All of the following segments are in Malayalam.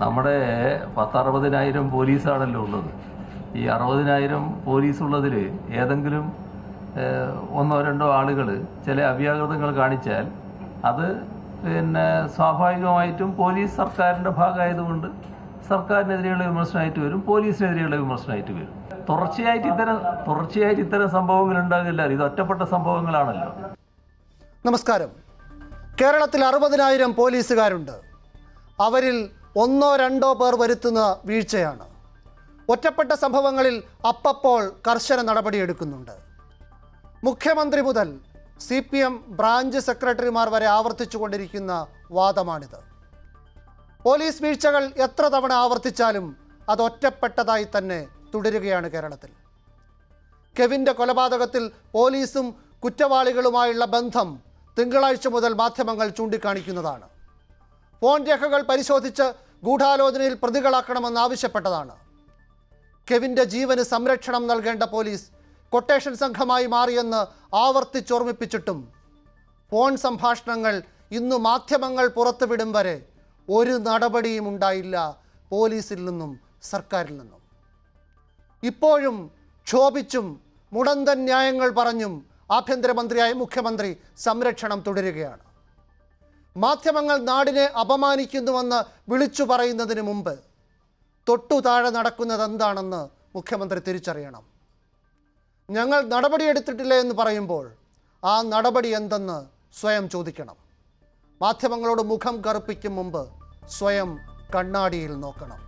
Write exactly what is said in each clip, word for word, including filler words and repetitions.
നമ്മുടെ പത്തറുപതിനായിരം പോലീസാണല്ലോ ഉള്ളത്. ഈ അറുപതിനായിരം പോലീസ് ഉള്ളതിൽ ഏതെങ്കിലും ഒന്നോ രണ്ടോ ആളുകൾ ചില അവ്യാകൃതങ്ങൾ കാണിച്ചാൽ അത് പിന്നെ സ്വാഭാവികമായിട്ടും പോലീസ് സർക്കാരിൻ്റെ ഭാഗമായതുകൊണ്ട് സർക്കാരിനെതിരെയുള്ള വിമർശനമായിട്ട് വരും, പോലീസിനെതിരെയുള്ള വിമർശനമായിട്ട് വരും. തുടർച്ചയായിട്ട് ഇത്തരം തുടർച്ചയായിട്ട് ഇത്തരം സംഭവങ്ങൾ ഉണ്ടാകില്ല. ഇത് ഒറ്റപ്പെട്ട സംഭവങ്ങളാണല്ലോ. നമസ്കാരം. കേരളത്തിൽ അറുപതിനായിരം പോലീസുകാരുണ്ട്. അവരിൽ ഒന്നോ രണ്ടോ പേർ വരുത്തുന്ന വീഴ്ചയാണ്. ഒറ്റപ്പെട്ട സംഭവങ്ങളിൽ അപ്പപ്പോൾ കർശന നടപടിയെടുക്കുന്നുണ്ട്. മുഖ്യമന്ത്രി മുതൽ സി പി എം ബ്രാഞ്ച് സെക്രട്ടറിമാർ വരെ ആവർത്തിച്ചുകൊണ്ടിരിക്കുന്ന വാദമാണിത്. പോലീസ് വീഴ്ചകൾ എത്ര തവണ ആവർത്തിച്ചാലും അത് ഒറ്റപ്പെട്ടതായി തന്നെ തുടരുകയാണ് കേരളത്തിൽ. കെവിൻ്റെ കൊലപാതകത്തിൽ പോലീസും കുറ്റവാളികളുമായുള്ള ബന്ധം തിങ്കളാഴ്ച മുതൽ മാധ്യമങ്ങൾ ചൂണ്ടിക്കാണിക്കുന്നതാണ്. ഫോൺ രേഖകൾ പരിശോധിച്ച് ഗൂഢാലോചനയിൽ പ്രതികളാക്കണമെന്നാവശ്യപ്പെട്ടതാണ്. കെവിൻ്റെ ജീവന് സംരക്ഷണം നൽകേണ്ട പോലീസ് കൊട്ടേഷൻ സംഘമായി മാറിയെന്ന് ആവർത്തിച്ചോർമ്മിപ്പിച്ചിട്ടും ഫോൺ സംഭാഷണങ്ങൾ ഇന്ന് മാധ്യമങ്ങൾ പുറത്തുവിടും വരെ ഒരു നടപടിയും ഉണ്ടായില്ല പോലീസിൽ നിന്നും സർക്കാരിൽ നിന്നും. ഇപ്പോഴും ക്ഷോഭിച്ചും മുടന്തൻ ന്യായങ്ങൾ പറഞ്ഞും ആഭ്യന്തരമന്ത്രിയായ മുഖ്യമന്ത്രി സംരക്ഷണം തുടരുകയാണ്. മാധ്യമങ്ങൾ നാടിനെ അപമാനിക്കുന്നുവെന്ന് വിളിച്ചു പറയുന്നതിന് മുമ്പ് തൊട്ടു താഴെ നടക്കുന്നത് എന്താണെന്ന് മുഖ്യമന്ത്രി തിരിച്ചറിയണം. ഞങ്ങൾ നടപടിയെടുത്തിട്ടില്ല എന്ന് പറയുമ്പോൾ ആ നടപടി എന്തെന്ന് സ്വയം ചോദിക്കണം. മാധ്യമങ്ങളോട് മുഖം കറുപ്പിക്കും മുമ്പ് സ്വയം കണ്ണാടിയിൽ നോക്കണം.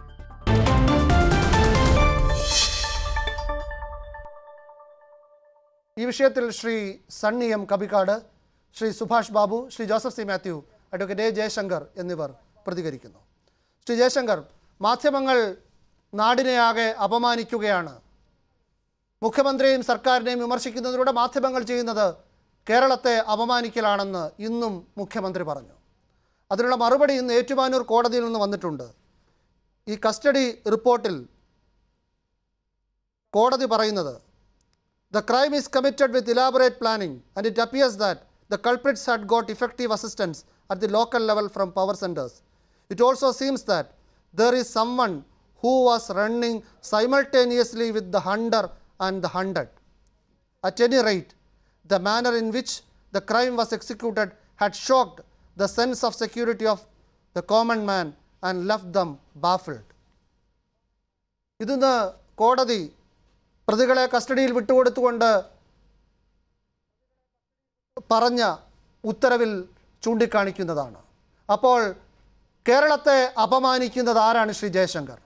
ഈ വിഷയത്തിൽ Shri Sunny M Kapikkad, Shri Subhash Babu, Shri Joseph C Mathew, advocate A Jayasankar എന്നിവർ പ്രതികരിക്കുന്നു. ശ്രീ ജയശങ്കർ, മാധ്യമങ്ങൾ നാടിനെയാകെ അപമാനിക്കുകയാണ്. മുഖ്യമന്ത്രിയെയും സർക്കാരിനെയും വിമർശിക്കുന്നതിലൂടെ മാധ്യമങ്ങൾ ചെയ്യുന്നത് കേരളത്തെ അപമാനിക്കലാണെന്ന് ഇന്നും മുഖ്യമന്ത്രി പറഞ്ഞു. അതിനുള്ള മറുപടി ഇന്ന് ഏറ്റുമാനൂർ കോടതിയിൽ നിന്ന് വന്നിട്ടുണ്ട്. ഈ കസ്റ്റഡി റിപ്പോർട്ടിൽ കോടതി പറയുന്നത്, the crime is committed with elaborate planning and it appears that the culprits had got effective assistance at the local level from power centers. It also seems that there is someone who was running simultaneously with the hunter and the hunted. At any rate, the manner in which the crime was executed had shocked the sense of security of the common man and left them baffled. ഇതിന്ന് കോടതി പ്രതികളെ കസ്റ്റഡിയിൽ വിട്ടുകൊടുത്തുകൊണ്ട് പറഞ്ഞ ഉത്തരവിൽ ചൂണ്ടിക്കാണിക്കുന്നതാണ്. അപ്പോൾ കേരളത്തെ അപമാനിക്കുന്നത് ആരാണ് ശ്രീ ജയശങ്കർ?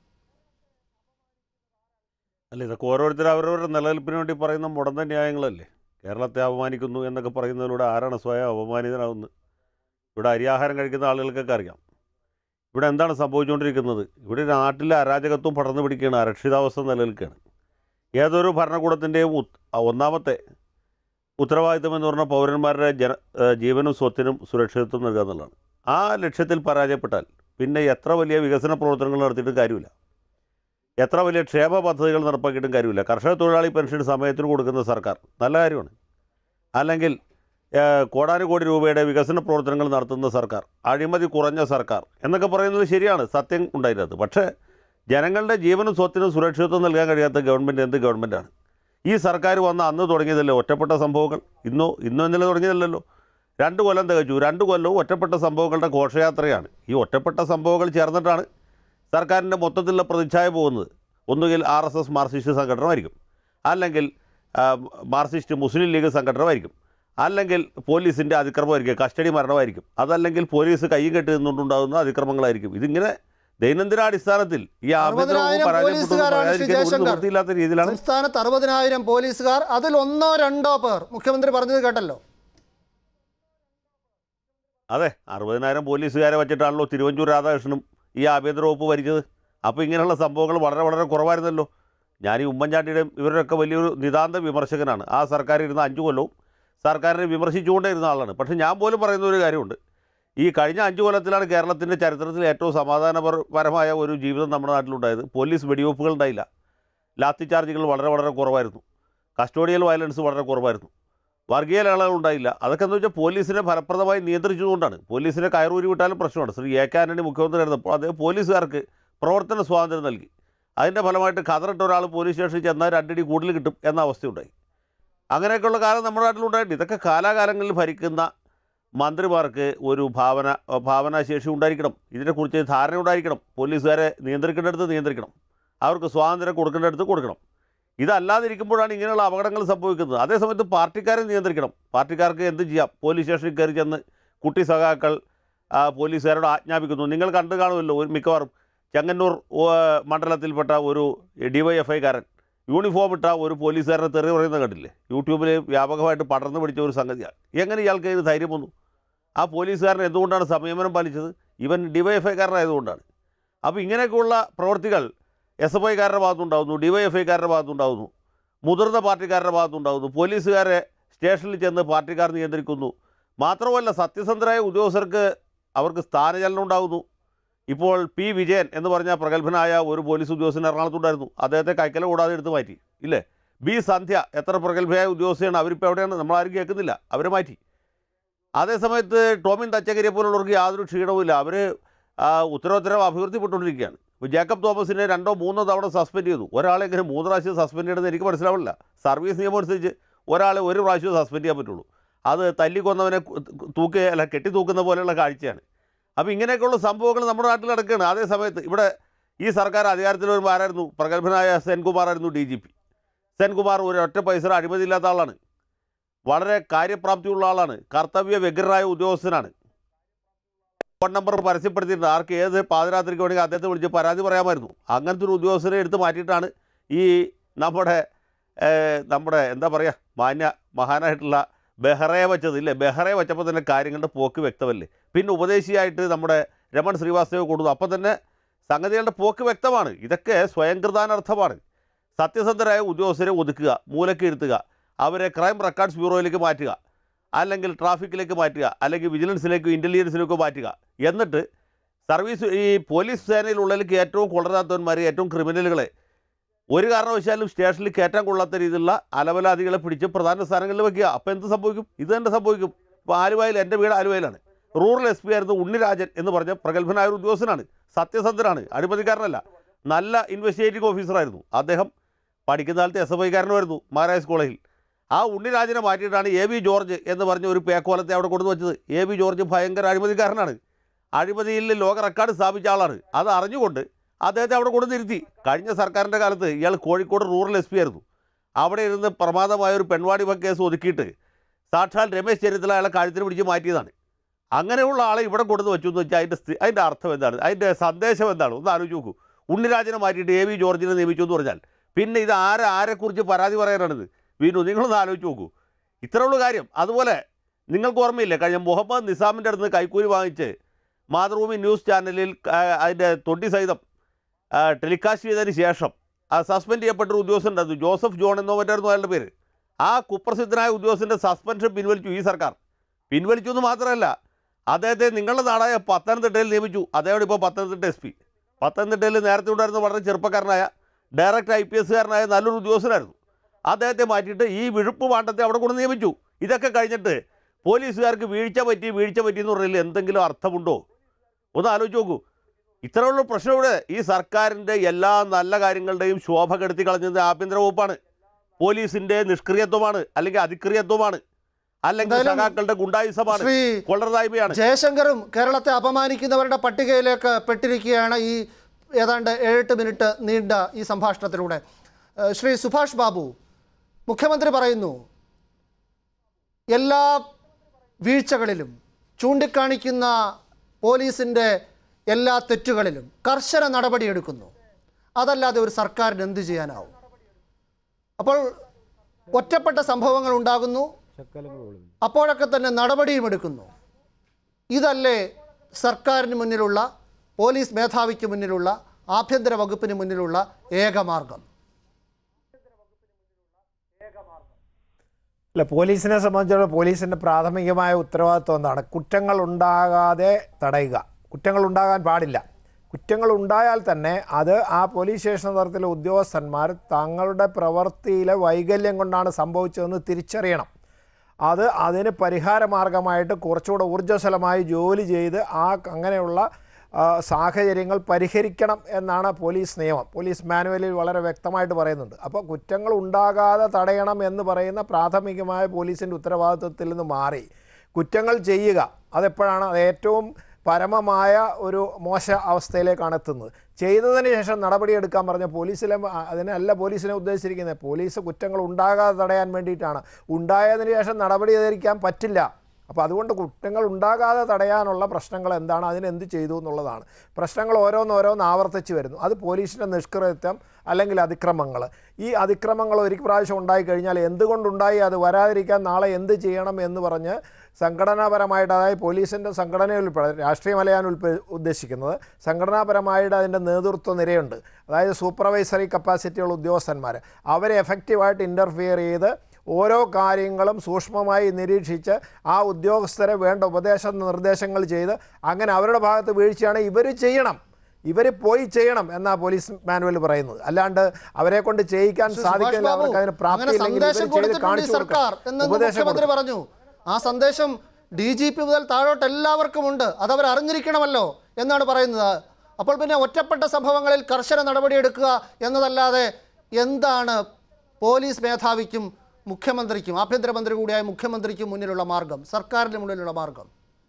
അല്ല, ഇതൊക്കെ ഓരോരുത്തർ അവരവരുടെ നിലനിൽപ്പിന് വേണ്ടി പറയുന്ന മുടന്ത ന്യായങ്ങളല്ലേ. കേരളത്തെ അപമാനിക്കുന്നു എന്നൊക്കെ പറയുന്നതിലൂടെ ആരാണ് സ്വയം അപമാനിതനാവുന്നത്? ഇവിടെ അരിയാഹാരം കഴിക്കുന്ന ആളുകൾക്കൊക്കെ അറിയാം ഇവിടെ എന്താണ് സംഭവിച്ചുകൊണ്ടിരിക്കുന്നത്. ഇവിടെ നാട്ടിലെ അരാജകത്വം പടർന്നു പിടിക്കുകയാണ്, അരക്ഷിതാവസ്ഥ നിലനിൽക്കുകയാണ്. ഏതൊരു ഭരണകൂടത്തിൻ്റെയും ഒന്നാമത്തെ ഉത്തരവാദിത്തം എന്ന് പറഞ്ഞാൽ പൗരന്മാരുടെ ജന ജീവനും സ്വത്തിനും സുരക്ഷിതത്വം നൽകുക എന്നുള്ളതാണ്. ആ ലക്ഷ്യത്തിൽ പരാജയപ്പെട്ടാൽ പിന്നെ എത്ര വലിയ വികസന പ്രവർത്തനങ്ങൾ നടത്തിയിട്ടും കാര്യമില്ല, എത്ര വലിയ ക്ഷേമ പദ്ധതികൾ നടപ്പാക്കിയിട്ടും കാര്യമില്ല. കർഷക തൊഴിലാളി പെൻഷൻ സമയത്തിന് കൊടുക്കുന്ന സർക്കാർ നല്ല കാര്യമാണ്, അല്ലെങ്കിൽ കോടാനുകോടി രൂപയുടെ വികസന പ്രവർത്തനങ്ങൾ നടത്തുന്ന സർക്കാർ, അഴിമതി കുറഞ്ഞ സർക്കാർ എന്നൊക്കെ പറയുന്നത് ശരിയാണ്, സത്യം ഉണ്ടായിരുന്നത്. പക്ഷേ ജനങ്ങളുടെ ജീവനും സ്വത്തിനും സുരക്ഷിതത്വം നൽകാൻ കഴിയാത്ത ഗവൺമെൻറ് എന്ത് ഗവൺമെൻറ്റാണ്? ഈ സർക്കാർ വന്ന അന്ന് തുടങ്ങിയതല്ലേ ഒറ്റപ്പെട്ട സംഭവങ്ങൾ? ഇന്നോ ഇന്നോ ഇന്നലെ തുടങ്ങിയതല്ലല്ലോ, രണ്ട് കൊല്ലം തികച്ചു. രണ്ട് കൊല്ലവും ഒറ്റപ്പെട്ട സംഭവങ്ങളുടെ ഘോഷയാത്രയാണ്. ഈ ഒറ്റപ്പെട്ട സംഭവങ്ങൾ ചേർന്നിട്ടാണ് സർക്കാരിൻ്റെ മൊത്തത്തിലുള്ള പ്രതിച്ഛായ പോകുന്നത്. ഒന്നുകിൽ ആർ എസ് എസ് മാർക്സിസ്റ്റ് സംഘടനമായിരിക്കും, അല്ലെങ്കിൽ മാർക്സിസ്റ്റ് മുസ്ലിം ലീഗ് സംഘടനമായിരിക്കും, അല്ലെങ്കിൽ പോലീസിൻ്റെ അതിക്രമമായിരിക്കും, കസ്റ്റഡി മരണമായിരിക്കും, അതല്ലെങ്കിൽ പോലീസ് കൈയും കെട്ടി നിന്നുകൊണ്ടുണ്ടാകുന്ന അതിക്രമങ്ങളായിരിക്കും. ഇതിങ്ങനെ ദൈനംദിനാടിസ്ഥാനത്തിൽ ഈ ആഭ്യന്തരമില്ലാത്ത രീതിയിലാണ് സംസ്ഥാനത്ത് അറുപതിനായിരം പോലീസുകാർ, അതിൽ ഒന്നോ രണ്ടോ പേർ മുഖ്യമന്ത്രി പറഞ്ഞത് കേട്ടല്ലോ. അതെ, അറുപതിനായിരം പോലീസുകാരെ വെച്ചിട്ടാണല്ലോ തിരുവഞ്ചൂർ രാധാകൃഷ്ണനും ഈ ആഭ്യന്തര വകുപ്പ് ഭരിച്ചത്. അപ്പോൾ ഇങ്ങനെയുള്ള സംഭവങ്ങൾ വളരെ വളരെ കുറവായിരുന്നല്ലോ. ഞാൻ ഈ ഉമ്മൻചാണ്ടിയുടെയും ഇവരുടെയൊക്കെ വലിയൊരു നിതാന്ത വിമർശകനാണ്. ആ സർക്കാർ ഇരുന്ന അഞ്ചു കൊല്ലവും സർക്കാരിനെ വിമർശിച്ചുകൊണ്ടേ ഇരുന്ന ആളാണ്. പക്ഷേ ഞാൻ പോലും പറയുന്ന ഒരു കാര്യമുണ്ട്, ഈ കഴിഞ്ഞ അഞ്ചു കൊല്ലത്തിലാണ് കേരളത്തിൻ്റെ ചരിത്രത്തിൽ ഏറ്റവും സമാധാനപരമായ ഒരു ജീവിതം നമ്മുടെ നാട്ടിലുണ്ടായത്. പോലീസ് വെടിവെപ്പുകൾ ഉണ്ടായില്ല, ലാത്തി ചാർജുകൾ വളരെ വളരെ കുറവായിരുന്നു, കസ്റ്റോഡിയൽ വയലൻസ് വളരെ കുറവായിരുന്നു, വർഗീയ ലഹളകൾ ഉണ്ടായില്ല. അതൊക്കെ എന്ന് വെച്ചാൽ പോലീസിനെ ഫലപ്രദമായി നിയന്ത്രിച്ചതുകൊണ്ടാണ്. പോലീസിനെ കയറൂരി വിട്ടാലും പ്രശ്നമാണ്. ശ്രീ എ കെ ആന്റണി മുഖ്യമന്ത്രി ആയിരുന്നപ്പോൾ അദ്ദേഹം പോലീസുകാർക്ക് പ്രവർത്തന സ്വാതന്ത്ര്യം നൽകി. അതിൻ്റെ ഫലമായിട്ട് കതറിട്ട ഒരാൾ പോലീസ് സ്റ്റേഷനിൽ ചെന്നാൽ രണ്ടടി കൂടുതൽ കിട്ടും എന്ന അവസ്ഥയുണ്ടായി. അങ്ങനെയൊക്കെയുള്ള കാലം നമ്മുടെ നാട്ടിലുണ്ടായിട്ടുണ്ട്. ഇതൊക്കെ കാലാകാലങ്ങളിൽ ഭരിക്കുന്ന മന്ത്രിമാർക്ക് ഒരു ഭാവന ഭാവനാശേഷി ഉണ്ടായിരിക്കണം. ഇതിനെക്കുറിച്ച് ധാരണ ഉണ്ടായിരിക്കണം. പോലീസുകാരെ നിയന്ത്രിക്കേണ്ടടുത്ത് നിയന്ത്രിക്കണം, അവർക്ക് സ്വാതന്ത്ര്യം കൊടുക്കേണ്ടടുത്ത് കൊടുക്കണം. ഇതല്ലാതിരിക്കുമ്പോഴാണ് ഇങ്ങനെയുള്ള അപകടങ്ങൾ സംഭവിക്കുന്നത്. അതേസമയത്ത് പാർട്ടിക്കാരെ നിയന്ത്രിക്കണം. പാർട്ടിക്കാർക്ക് എന്ത് ചെയ്യാം? പോലീസ് സ്റ്റേഷനിൽ കയറി ചെന്ന് കുട്ടി സഖാക്കൾ പോലീസുകാരോട് ആജ്ഞാപിക്കുന്നു. നിങ്ങൾ കണ്ടു കാണുമല്ലോ, ഒരു മിക്കവാറും ചെങ്ങന്നൂർ മണ്ഡലത്തിൽപ്പെട്ട ഒരു ഡി വൈ എഫ് ഐക്കാരൻ യൂണിഫോം ഇട്ട ഒരു പോലീസുകാരനെ തെറി പറയുന്നത് കണ്ടില്ലേ? യൂട്യൂബിൽ വ്യാപകമായിട്ട് പടർന്നു പിടിച്ച ഒരു സംഗതിയാണ്. എങ്ങനെ ഇയാൾക്ക് ഇത് ധൈര്യം വന്നു? ആ പോലീസുകാരൻ എന്തുകൊണ്ടാണ് സംയമനം പാലിച്ചത്? ഇവൻ ഡി വൈ എഫ് ഐക്കാരനായതുകൊണ്ടാണ്. അപ്പോൾ ഇങ്ങനെയൊക്കെയുള്ള പ്രവൃത്തികൾ എസ് എഫ് ഐക്കാരുടെ ഭാഗത്തുണ്ടാകുന്നു, ഡി വൈ എഫ് ഐക്കാരുടെ ഭാഗത്തുണ്ടാകുന്നു, മുതിർന്ന പാർട്ടിക്കാരുടെ ഭാഗത്തുണ്ടാകുന്നു. പോലീസുകാരെ സ്റ്റേഷനിൽ ചെന്ന് പാർട്ടിക്കാർ നിയന്ത്രിക്കുന്നു. മാത്രമല്ല, സത്യസന്ധരായ ഉദ്യോഗസ്ഥർക്ക് അവർക്ക് സ്ഥാനചലനം ഉണ്ടാകുന്നു. ഇപ്പോൾ പി വിജയൻ എന്ന് പറഞ്ഞ പ്രഗത്ഭനായ ഒരു പോലീസ് ഉദ്യോഗസ്ഥൻ എറണാകുളത്തുണ്ടായിരുന്നു. അദ്ദേഹത്തെ കൈക്കല കൂടാതെ എടുത്ത് മാറ്റി. ഇല്ലേ? ബി സന്ധ്യ എത്ര പ്രഗത്ഭയായ ഉദ്യോഗസ്ഥയാണ്. അവരിപ്പോൾ എവിടെയാണ്? നമ്മളാരും കേൾക്കുന്നില്ല. അവരെ മാറ്റി. അതേസമയത്ത് ടോമിൻ തച്ചകരിയെ പോലുള്ളവർക്ക് യാതൊരു ക്ഷീണവുമില്ല. അവർ ഉത്തരോത്തരം അഭിവൃദ്ധിപ്പെട്ടുകൊണ്ടിരിക്കുകയാണ്. ഇപ്പോൾ ജേക്കബ് തോമസിനെ രണ്ടോ മൂന്നോ തവണ സസ്പെൻഡ് ചെയ്തു. ഒരാളെ ഇങ്ങനെ മൂന്ന് പ്രാവശ്യം സസ്പെൻഡ് ചെയ്യണമെന്ന് എനിക്ക് മനസ്സിലാവില്ല. സർവീസ് നിയമം അനുസരിച്ച് ഒരാളെ ഒരു പ്രാവശ്യം സസ്പെൻഡ് ചെയ്യാൻ പറ്റുള്ളൂ. അത് തല്ലിക്കൊന്നവനെ തൂക്കി അല്ല കെട്ടി തൂക്കുന്ന പോലെയുള്ള കാഴ്ചയാണ്. അപ്പോൾ ഇങ്ങനെയൊക്കെയുള്ള സംഭവങ്ങൾ നമ്മുടെ നാട്ടിൽ നടക്കുകയാണ്. അതേ സമയത്ത് ഇവിടെ ഈ സർക്കാർ അധികാരത്തിൽ വരുമ്പോൾ ആരായിരുന്നു? പ്രഗത്ഭനായ സെൻകുമാറായിരുന്നു ഡി ജി പി. സെൻകുമാർ ഒരു ഒറ്റ പൈസ അഴിമതിയില്ലാത്ത ആളാണ്. വളരെ കാര്യപ്രാപ്തിയുള്ള ആളാണ്. കർത്തവ്യ വ്യഗ്രനായ ഉദ്യോഗസ്ഥനാണ്. Phone number പരസ്യപ്പെടുത്തിയിട്ടുണ്ട്. ആർക്ക് ഏത് പാതിരാത്രിക്ക് വേണമെങ്കിൽ അദ്ദേഹത്തെ വിളിച്ച് പരാതി പറയാമായിരുന്നു. അങ്ങനത്തെ ഒരു ഉദ്യോഗസ്ഥനെ എടുത്ത് മാറ്റിയിട്ടാണ് ഈ നമ്മുടെ നമ്മുടെ എന്താ പറയുക മാന്യ മഹാനായിട്ടുള്ള ബെഹ്റയെ വെച്ചത്. ഇല്ലേ? ബെഹ്റയെ വെച്ചപ്പോൾ തന്നെ കാര്യങ്ങളുടെ പോക്ക് വ്യക്തമല്ലേ? പിന്നെ ഉപദേശിയായിട്ട് നമ്മുടെ രമൺ ശ്രീവാസ്തവ കൊടുത്തു. അപ്പോൾ തന്നെ സംഗതികളുടെ പോക്ക് വ്യക്തമാണ്. ഇതൊക്കെ സ്വയംകൃതാനർത്ഥമാണ്. സത്യസന്ധരായ ഉദ്യോഗസ്ഥരെ ഒതുക്കുക, മൂലക്ക് ഇരുത്തുക, അവരെ ക്രൈം റെക്കോർഡ്സ് ബ്യൂറോയിലേക്ക് മാറ്റുക, അല്ലെങ്കിൽ ട്രാഫിക്കിലേക്ക് മാറ്റുക, അല്ലെങ്കിൽ വിജിലൻസിലേക്കോ ഇൻ്റലിജൻസിലേക്കോ മാറ്റുക. എന്നിട്ട് സർവീസ് ഈ പോലീസ് സേനയിലുള്ളതിലേക്ക് ഏറ്റവും കൊള്ളരാത്തവന്മാർ, ഏറ്റവും ക്രിമിനലുകളെ ഒരു കാരണവശാലും സ്റ്റേഷനിൽ കയറ്റാൻ കൊള്ളാത്ത രീതിയിലുള്ള അലവലാദികളെ പിടിച്ച് പ്രധാന സ്ഥാനങ്ങളിൽ വയ്ക്കുക. അപ്പോൾ എന്ത് സംഭവിക്കും? ഇത് തന്നെ സംഭവിക്കും. ഇപ്പോൾ ആലുവയിൽ, എൻ്റെ വീട് ആലുവയിലാണ്. റൂറൽ എസ് പി ആയിരുന്നു ഉണ്ണിരാജൻ എന്ന് പറഞ്ഞ പ്രഗത്ഭനായ ഒരു ഉദ്യോഗസ്ഥനാണ്. സത്യസന്ധനാണ്, അഴിമതിക്കാരനല്ല, നല്ല ഇൻവെസ്റ്റിഗേറ്റിംഗ് ഓഫീസറായിരുന്നു. അദ്ദേഹം പഠിക്കുന്ന കാലത്ത് എസ് എഫ് ഐക്കാരനായിരുന്നു മഹാരാജാസ് കോളേജിൽ. ആ ഉണ്ണിരാജനെ മാറ്റിയിട്ടാണ് എ വി ജോർജ് എന്ന് പറഞ്ഞ ഒരു പേക്കോലത്തെ അവിടെ കൊണ്ടു വച്ചത്. എ വി ജോർജ് ഭയങ്കര അഴിമതിക്കാരനാണ്. അഴിമതിയിൽ ലോക റെക്കോർഡ് സ്ഥാപിച്ച ആളാണ്. അത് അറിഞ്ഞുകൊണ്ട് അദ്ദേഹത്തെ അവിടെ കൊണ്ടുവന്നിരുത്തി. കഴിഞ്ഞ സർക്കാരിൻ്റെ കാലത്ത് ഇയാൾ കോഴിക്കോട് റൂറൽ എസ് പി ആയിരുന്നു. അവിടെ ഇരുന്ന് പ്രമാദമായ ഒരു പെൺവാണിഭ കേസ് ഒതുക്കിയിട്ട് സാക്ഷാൽ രമേശ് ചെന്നിത്തല അയാളെ കഴുത്തിന് പിടിച്ച് മാറ്റിയതാണ്. അങ്ങനെയുള്ള ആളെ ഇവിടെ കൊണ്ടുവന്ന് വെച്ചു എന്ന് വെച്ചാൽ അതിൻ്റെ അതിൻ്റെ അർത്ഥം എന്താണ്? അതിൻ്റെ സന്ദേശം എന്താണ്? ഒന്ന് ആലോചിച്ച് നോക്കൂ. ഉണ്ണിരാജനെ മാറ്റിയിട്ട് എ വി ജോർജിനെ നിയമിച്ചു എന്ന് പറഞ്ഞാൽ പിന്നെ ഇത് ആരെ ആരെക്കുറിച്ച് പരാതി പറയാനാണിത്? വീണ്ടും നിങ്ങളൊന്ന് ആലോചിച്ച് നോക്കൂ. ഇത്രയുള്ള കാര്യം. അതുപോലെ നിങ്ങൾക്ക് ഓർമ്മയില്ലേ, കഴിഞ്ഞ മുഹമ്മദ് നിസാമിൻ്റെ അടുത്ത് കൈക്കൂലി വാങ്ങിച്ച് മാതൃഭൂമി ന്യൂസ് ചാനലിൽ അതിൻ്റെ തൊണ്ടി സഹിതം ടെലികാസ്റ്റ് ചെയ്തതിന് ശേഷം ആ സസ്പെൻഡ് ചെയ്യപ്പെട്ടൊരു ഉദ്യോഗസ്ഥൻ ഉണ്ടായിരുന്നു, ജോസഫ് ജോൺ എന്നോ മറ്റായിരുന്നു അയാളുടെ പേര്. ആ കുപ്രസിദ്ധനായ ഉദ്യോഗസ്ഥൻ്റെ സസ്പെൻഷൻ പിൻവലിച്ചു ഈ സർക്കാർ. പിൻവലിച്ചു എന്ന് മാത്രമല്ല, അദ്ദേഹത്തെ നിങ്ങളുടെ നാടായ പത്തനംതിട്ടയിൽ നിയമിച്ചു. അദ്ദേഹം ഇപ്പോൾ പത്തനംതിട്ട എസ് പി. പത്തനംതിട്ടയിൽ നേരത്തെ ഉണ്ടായിരുന്ന വളരെ ചെറുപ്പക്കാരനായ ഡയറക്റ്റ് ഐ പി എസ്സുകാരനായ നല്ലൊരു ഉദ്യോഗസ്ഥനായിരുന്നു. അദ്ദേഹത്തെ മാറ്റിയിട്ട് ഈ വിഴുപ്പ് പാണ്ടത്തെ അവിടെ കൊണ്ട് നിയമിച്ചു. ഇതൊക്കെ കഴിഞ്ഞിട്ട് പോലീസുകാർക്ക് വീഴ്ച പറ്റി വീഴ്ച പറ്റി എന്ന് പറഞ്ഞാൽ എന്തെങ്കിലും അർത്ഥമുണ്ടോ? ഒന്ന് ആലോചിച്ച് നോക്കൂ. ഇത്രയുള്ള പ്രശ്നം ഇവിടെ ഈ സർക്കാരിൻ്റെ എല്ലാ നല്ല കാര്യങ്ങളുടെയും ശോഭ കെടുത്തി കളഞ്ഞത് ആഭ്യന്തര വകുപ്പാണ്. പോലീസിൻ്റെ നിഷ്ക്രിയത്വമാണ്, അല്ലെങ്കിൽ അതിക്രിയത്വമാണ്, അല്ലെങ്കിൽ സഖാക്കളുടെ ഗുണ്ടായുസമാണ്, കൊള്ളരുതായ്മയാണ്. ജയശങ്കറും കേരളത്തെ അപമാനിക്കുന്നവരുടെ പട്ടികയിലേക്ക് പെട്ടിരിക്കുകയാണ് ഈ ഏതാണ്ട് ഏഴെട്ട് മിനിറ്റ് നീണ്ട ഈ സംഭാഷണത്തിലൂടെ. ശ്രീ സുഭാഷ് ബാബു, മുഖ്യമന്ത്രി പറയുന്നു എല്ലാ വീഴ്ചകളിലും ചൂണ്ടിക്കാണിക്കുന്ന പോലീസിൻ്റെ എല്ലാ തെറ്റുകളിലും കർശന നടപടിയെടുക്കുന്നു. അതല്ലാതെ ഒരു സർക്കാരിന് എന്ത് ചെയ്യാനാവും? അപ്പോൾ ഒറ്റപ്പെട്ട സംഭവങ്ങൾ ഉണ്ടാകുന്നു, അപ്പോഴൊക്കെ തന്നെ നടപടിയും എടുക്കുന്നു. ഇതല്ലേ സർക്കാരിന് മുന്നിലുള്ള, പോലീസ് മേധാവിക്ക് മുന്നിലുള്ള, ആഭ്യന്തര വകുപ്പിന് മുന്നിലുള്ള ഏകമാർഗം? അല്ല, പോലീസിനെ സംബന്ധിച്ചിടത്തോളം പോലീസിൻ്റെ പ്രാഥമികമായ ഉത്തരവാദിത്വം എന്താണ്? കുറ്റങ്ങൾ ഉണ്ടാകാതെ തടയുക. കുറ്റങ്ങൾ ഉണ്ടാകാൻ പാടില്ല. കുറ്റങ്ങൾ ഉണ്ടായാൽ തന്നെ അത് ആ പോലീസ് സ്റ്റേഷൻ തലത്തിലെ ഉദ്യോഗസ്ഥന്മാർ തങ്ങളുടെ പ്രവൃത്തിയിലെ വൈകല്യം കൊണ്ടാണ് സംഭവിച്ചതെന്ന് തിരിച്ചറിയണം. അത് അതിന് പരിഹാരമാർഗമായിട്ട് കുറച്ചുകൂടെ ഊർജ്ജസ്വലമായി ജോലി ചെയ്ത് ആ അങ്ങനെയുള്ള സാഹചര്യങ്ങൾ പരിഹരിക്കണം എന്നാണ് പോലീസ് നിയമം. പോലീസ് മാനുവലിൽ വളരെ വ്യക്തമായിട്ട് പറയുന്നുണ്ട്. അപ്പോൾ കുറ്റങ്ങൾ ഉണ്ടാകാതെ തടയണം എന്ന് പറയുന്ന പ്രാഥമികമായ പോലീസിൻ്റെ ഉത്തരവാദിത്വത്തിൽ നിന്ന് മാറി കുറ്റങ്ങൾ ചെയ്യുക അതെപ്പോഴാണ് അത് ഏറ്റവും പരമമായ ഒരു മോശ അവസ്ഥയിലേക്കാണ് എത്തുന്നത്. ചെയ്തതിന് ശേഷം നടപടിയെടുക്കാൻ പറഞ്ഞ പോലീസിലെ അതിനല്ല പോലീസിനെ ഉദ്ദേശിച്ചിരിക്കുന്നത്. പോലീസ് കുറ്റങ്ങൾ ഉണ്ടാകാതെ തടയാൻ വേണ്ടിയിട്ടാണ്. ഉണ്ടായതിന് ശേഷം നടപടി സ്വീകരിക്കാൻ പറ്റില്ല. അപ്പോൾ അതുകൊണ്ട് കുറ്റങ്ങൾ ഉണ്ടാകാതെ തടയാനുള്ള പ്രശ്നങ്ങൾ എന്താണ്, അതിനെന്ത് ചെയ്തു എന്നുള്ളതാണ്. പ്രശ്നങ്ങൾ ഓരോന്നോരോന്ന് ആവർത്തിച്ച് വരുന്നു. അത് പോലീസിൻ്റെ നിഷ്ക്രിയത്വം അല്ലെങ്കിൽ അതിക്രമങ്ങൾ. ഈ അതിക്രമങ്ങൾ ഒരു പ്രാവശ്യം ഉണ്ടായിക്കഴിഞ്ഞാൽ എന്തുകൊണ്ടുണ്ടായി, അത് വരാതിരിക്കാൻ നാളെ എന്ത് ചെയ്യണം എന്ന് പറഞ്ഞ് സംഘടനാപരമായിട്ട്, അതായത് പോലീസിൻ്റെ സംഘടനയിൽ ഉൾപ്പെടെ രാഷ്ട്രീയമല്ല ഉൾപ്പെ ഉദ്ദേശിക്കുന്നത് സംഘടനാപരമായിട്ട് അതിൻ്റെ നേതൃത്വ നിരയുണ്ട്. അതായത് സൂപ്പർവൈസറി കപ്പാസിറ്റിയുള്ള ഉദ്യോഗസ്ഥന്മാർ, അവരെ എഫക്റ്റീവായിട്ട് ഇൻ്റർഫിയർ ചെയ്ത് ഓരോ കാര്യങ്ങളും സൂക്ഷ്മമായി നിരീക്ഷിച്ച് ആ ഉദ്യോഗസ്ഥരെ വേണ്ട ഉപദേശ നിർദ്ദേശങ്ങൾ ചെയ്ത് അങ്ങനെ അവരുടെ ഭാഗത്ത് വീഴ്ചയാണ് ഇവർ ചെയ്യണം, ഇവർ പോയി ചെയ്യണം എന്നാ പോലീസ് മാനുവൽ പറയുന്നത്. അല്ലാണ്ട് അവരെ കൊണ്ട് ചെയ്യിക്കാൻ സാധിക്കില്ല, അവർക്ക് അതിന് പ്രാപ്തി സർക്കാർ മുഖ്യമന്ത്രി പറഞ്ഞു. ആ സന്ദേശം ഡി ജി പി മുതൽ താഴോട്ട് എല്ലാവർക്കും ഉണ്ട്, അതവർ അറിഞ്ഞിരിക്കണമല്ലോ എന്നാണ് പറയുന്നത്. അപ്പോൾ പിന്നെ ഒറ്റപ്പെട്ട സംഭവങ്ങളിൽ കർശന നടപടിയെടുക്കുക എന്നതല്ലാതെ എന്താണ് പോലീസ് മേധാവിക്കും മുഖ്യമന്ത്രിക്കും ആഭ്യന്തരമന്ത്രി കൂടിയായ മുഖ്യമന്ത്രിക്കും മുന്നിലുള്ള മാർഗം, സർക്കാരിന് മുന്നിലുള്ള മാർഗം?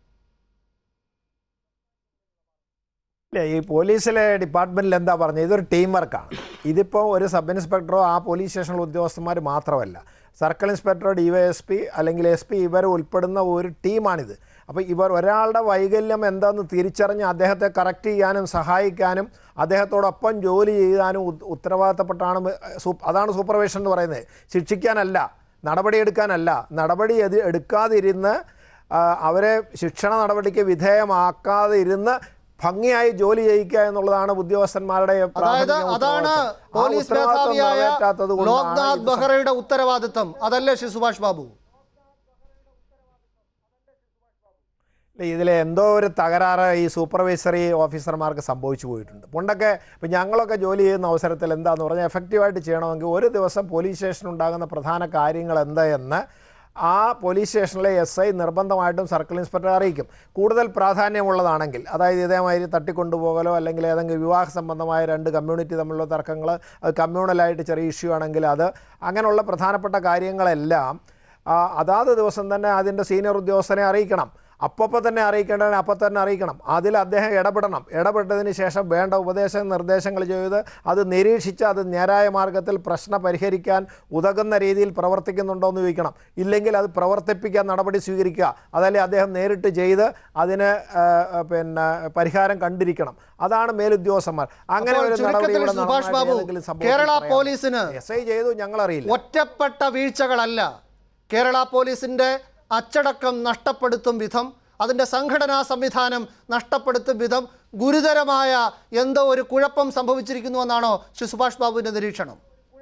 ഇല്ല, ഈ പോലീസിലെ ഡിപ്പാർട്ട്മെൻറ്റിൽ എന്താ പറഞ്ഞത്, ഇതൊരു ടീം വർക്കാണ്. ഇതിപ്പോൾ ഒരു സബ് ഇൻസ്പെക്ടറോ ആ പോലീസ് സ്റ്റേഷനിലെ ഉദ്യോഗസ്ഥന്മാർ മാത്രമല്ല, സർക്കിൾ ഇൻസ്പെക്ടറോ ഡി വൈ എസ് പി അല്ലെങ്കിൽ എസ് പി ഇവർ ഉൾപ്പെടുന്ന ഒരു ടീമാണിത്. അപ്പോൾ ഇവർ ഒരാളുടെ വൈകല്യം എന്താണെന്ന് തിരിച്ചറിഞ്ഞ് അദ്ദേഹത്തെ കറക്റ്റ് ചെയ്യാനും സഹായിക്കാനും അദ്ദേഹത്തോടൊപ്പം ജോലി ചെയ്യാനും ഉത്തരവാദിത്തപ്പെട്ടാണ്. അതാണ് സൂപ്പർവൈഷൻ എന്ന് പറയുന്നത്. ശിക്ഷിക്കാനല്ല, നടപടിയെടുക്കാനല്ല. നടപടി എടുക്കാതിരുന്ന് അവരെ ശിക്ഷണ നടപടിക്ക് വിധേയമാക്കാതെ ഇരുന്ന് ഭംഗിയായി ജോലി ചെയ്യിക്കുക എന്നുള്ളതാണ് ഉദ്യോഗസ്ഥന്മാരുടെ. അതായത് അതാണ് പോലീസ് മേധാവിയായ ലോക്നാഥ് ബെഹ്റയുടെ ഉത്തരവാദിത്തം, അതല്ലേ ശ്രീ സുഭാഷ് ബാബു? ഇതിലെ എന്തോ ഒരു തകരാറ് ഈ സൂപ്പർവൈസറി ഓഫീസർമാർക്ക് സംഭവിച്ചു പോയിട്ടുണ്ട്. പണ്ടൊക്കെ ഇപ്പം ഞങ്ങളൊക്കെ ജോലി ചെയ്യുന്ന അവസരത്തിൽ എന്താണെന്ന് പറഞ്ഞാൽ എഫക്റ്റീവായിട്ട് ചെയ്യണമെങ്കിൽ ഒരു ദിവസം പോലീസ് സ്റ്റേഷനുണ്ടാകുന്ന പ്രധാന കാര്യങ്ങൾ എന്തായെന്ന് ആ പോലീസ് സ്റ്റേഷനിലെ എസ് ഐ നിർബന്ധമായിട്ടും സർക്കിൾ ഇൻസ്പെക്ടറെ അറിയിക്കും. കൂടുതൽ പ്രാധാന്യമുള്ളതാണെങ്കിൽ, അതായത് ഇതേമാതിരി തട്ടിക്കൊണ്ടുപോകലോ അല്ലെങ്കിൽ ഏതെങ്കിലും വിവാഹ സംബന്ധമായ രണ്ട് കമ്മ്യൂണിറ്റി തമ്മിലുള്ള തർക്കങ്ങൾ, അത് കമ്മ്യൂണലായിട്ട് ചെറിയ ഇഷ്യൂ ആണെങ്കിൽ അത് അങ്ങനെയുള്ള പ്രധാനപ്പെട്ട കാര്യങ്ങളെല്ലാം അതാത് ദിവസം തന്നെ അതിൻ്റെ സീനിയർ ഉദ്യോഗസ്ഥനെ അറിയിക്കണം. അപ്പോൾ തന്നെ അറിയിക്കേണ്ടതിന് അപ്പം തന്നെ അറിയിക്കണം. അതിൽ അദ്ദേഹം ഇടപെടണം. ഇടപെട്ടതിന് ശേഷം വേണ്ട ഉപദേശ നിർദ്ദേശങ്ങൾ ചെയ്ത് അത് നിരീക്ഷിച്ച് അത് നേരായ മാർഗത്തിൽ പ്രശ്നം പരിഹരിക്കാൻ ഉതകുന്ന രീതിയിൽ പ്രവർത്തിക്കുന്നുണ്ടോ എന്ന് ചോദിക്കണം. ഇല്ലെങ്കിൽ അത് പ്രവർത്തിപ്പിക്കാൻ നടപടി സ്വീകരിക്കുക. അതല്ലേ അദ്ദേഹം നേരിട്ട് ചെയ്ത് അതിന് പിന്നെ പരിഹാരം കണ്ടിരിക്കണം. അതാണ് മേലുദ്യോഗസ്ഥന്മാർ. അങ്ങനെ ഒരു നടപടി സുഭാഷ് ബാബു, കേരള പോലീസിന് എസ് ഐ ചെയ്തു ഞങ്ങളറിയില്ല. ഒറ്റപ്പെട്ട വീഴ്ചകളല്ല, കേരള പോലീസിൻ്റെ അച്ചടക്കം നഷ്ടപ്പെടുത്തും വിധം, അതിൻ്റെ സംഘടനാ സംവിധാനം നഷ്ടപ്പെടുത്തും വിധം ഗുരുതരമായ എന്തോ ഒരു കുഴപ്പം സംഭവിച്ചിരിക്കുന്നുവെന്നാണോ ശ്രീ സുഭാഷ് ബാബുവിൻ്റെ നിരീക്ഷണം?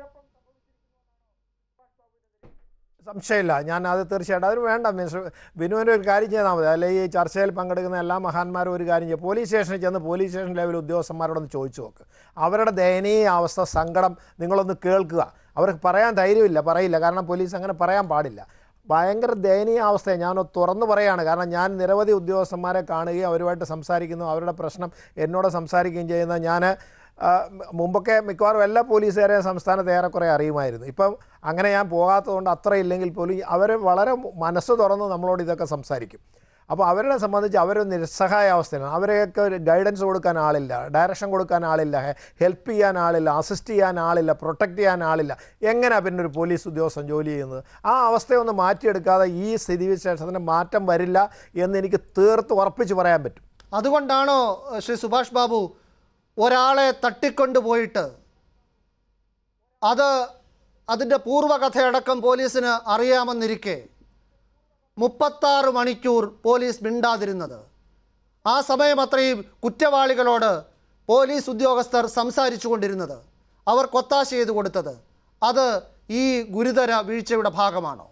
സംശയമില്ല, ഞാൻ അത് തീർച്ചയായിട്ടും അതിന് വേണ്ട മിസ്റ്റർ ബിനുവിൻ്റെ ഒരു കാര്യം ചെയ്താൽ മതി. അല്ലെങ്കിൽ ഈ ചർച്ചയിൽ പങ്കെടുക്കുന്ന എല്ലാ മഹാന്മാരും ഒരു കാര്യം ചെയ്യും, പോലീസ് സ്റ്റേഷനിൽ ചെന്ന് പോലീസ് സ്റ്റേഷൻ ലെവൽ ഉദ്യോഗസ്ഥന്മാരോടൊന്ന് ചോദിച്ചു നോക്ക്. അവരുടെ ദയനീയ അവസ്ഥ, സങ്കടം നിങ്ങളൊന്ന് കേൾക്കുക. അവർക്ക് പറയാൻ ധൈര്യമില്ല, പറയില്ല. കാരണം പോലീസ് അങ്ങനെ പറയാൻ പാടില്ല. ഭയങ്കര ദയനീയ അവസ്ഥയെ ഞാൻ തുറന്നു പറയുകയാണ്. കാരണം ഞാൻ നിരവധി ഉദ്യോഗസ്ഥന്മാരെ കാണുകയും അവരുമായിട്ട് സംസാരിക്കുന്നു, അവരുടെ പ്രശ്നം എന്നോട് സംസാരിക്കുകയും ചെയ്യുന്ന ഞാൻ മുമ്പൊക്കെ മിക്കവാറും എല്ലാ പോലീസുകാരെയും സംസ്ഥാനത്ത് ഏറെക്കുറെ അറിയുമായിരുന്നു. ഇപ്പം അങ്ങനെ ഞാൻ പോകാത്തതുകൊണ്ട് അത്ര ഇല്ലെങ്കിൽ പോലും അവർ വളരെ മനസ്സ് തുറന്ന് നമ്മളോട് ഇതൊക്കെ സംസാരിക്കും. അപ്പോൾ അവരെ സംബന്ധിച്ച് അവരൊരു നിസ്സഹായ അവസ്ഥയാണ്. അവരെയൊക്കെ ഒരു ഗൈഡൻസ് കൊടുക്കാൻ ആളില്ല, ഡയറക്ഷൻ കൊടുക്കാൻ ആളില്ല, ഹെൽപ്പ് ചെയ്യാൻ ആളില്ല, അസിസ്റ്റ് ചെയ്യാൻ ആളില്ല, പ്രൊട്ടക്റ്റ് ചെയ്യാൻ ആളില്ല. എങ്ങനെയാണ് പിന്നെ ഒരു പോലീസ് ഉദ്യോഗസ്ഥൻ ജോലി ചെയ്യുന്നത്? ആ അവസ്ഥയൊന്ന് മാറ്റിയെടുക്കാതെ ഈ സ്ഥിതിവിശേഷത്തിന് മാറ്റം വരില്ല എന്ന് എനിക്ക് തീർത്ത് ഉറപ്പിച്ച് പറയാൻ പറ്റും. അതുകൊണ്ടാണോ ശ്രീ സുഭാഷ് ബാബു ഒരാളെ തട്ടിക്കൊണ്ടുപോയിട്ട് അത് അതിൻ്റെ പൂർവ്വകഥയടക്കം പോലീസിന് അറിയാമെന്നിരിക്കെ മുപ്പത്താറ് മണിക്കൂർ പോലീസ് മിണ്ടാതിരുന്നത്? ആ സമയം അത്രയും കുറ്റവാളികളോട് പോലീസ് ഉദ്യോഗസ്ഥർ സംസാരിച്ചു കൊണ്ടിരുന്നത്, അവർ കൊത്താശ ചെയ്തു കൊടുത്തത്, അത് ഈ ഗുരുതര വീഴ്ചയുടെ ഭാഗമാണോ?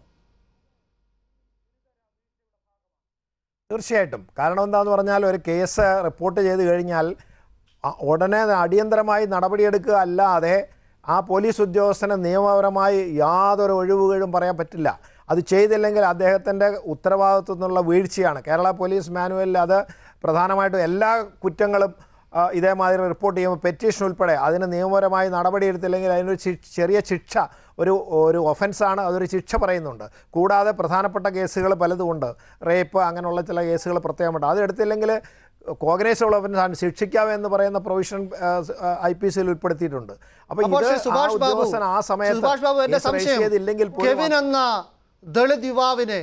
തീർച്ചയായിട്ടും. കാരണം എന്താണെന്ന് പറഞ്ഞാൽ ഒരു കേസ് റിപ്പോർട്ട് ചെയ്ത് കഴിഞ്ഞാൽ ഉടനെ അടിയന്തരമായി നടപടിയെടുക്കുക അല്ലാതെ ആ പോലീസ് ഉദ്യോഗസ്ഥന് നിയമപരമായി യാതൊരു ഒഴിവുകളും പറയാൻ പറ്റില്ല. അത് ചെയ്തില്ലെങ്കിൽ അദ്ദേഹത്തിൻ്റെ ഉത്തരവാദിത്വത്തിൽ നിന്നുള്ള വീഴ്ചയാണ്. കേരള പോലീസ് മാനുവലിൽ അത് പ്രധാനമായിട്ടും എല്ലാ കുറ്റങ്ങളും ഇതേമാതിരി റിപ്പോർട്ട് ചെയ്യുമ്പോൾ പെറ്റീഷൻ ഉൾപ്പെടെ അതിന് നിയമപരമായി നടപടിയെടുത്തില്ലെങ്കിൽ അതിനൊരു ചെറിയ ശിക്ഷ, ഒരു ഒരു ഒഫൻസാണ്, അതൊരു ശിക്ഷ പറയുന്നുണ്ട്. കൂടാതെ പ്രധാനപ്പെട്ട കേസുകൾ പലതുമുണ്ട്, റേപ്പ് അങ്ങനെയുള്ള ചില കേസുകൾ പ്രത്യേകമുണ്ട്. അതെടുത്തില്ലെങ്കിൽ കോഗ്നൈസബിൾ ഒഫൻസാണ്, ശിക്ഷിക്കാമെന്ന് പറയുന്ന പ്രൊവിഷൻ ഐ പി സിയിൽ ഉൾപ്പെടുത്തിയിട്ടുണ്ട്. അപ്പോൾ ഇത് ആ സമയത്ത് ഇല്ലെങ്കിൽ കെവിൻ എന്ന ദളിത് യുവാവിനെ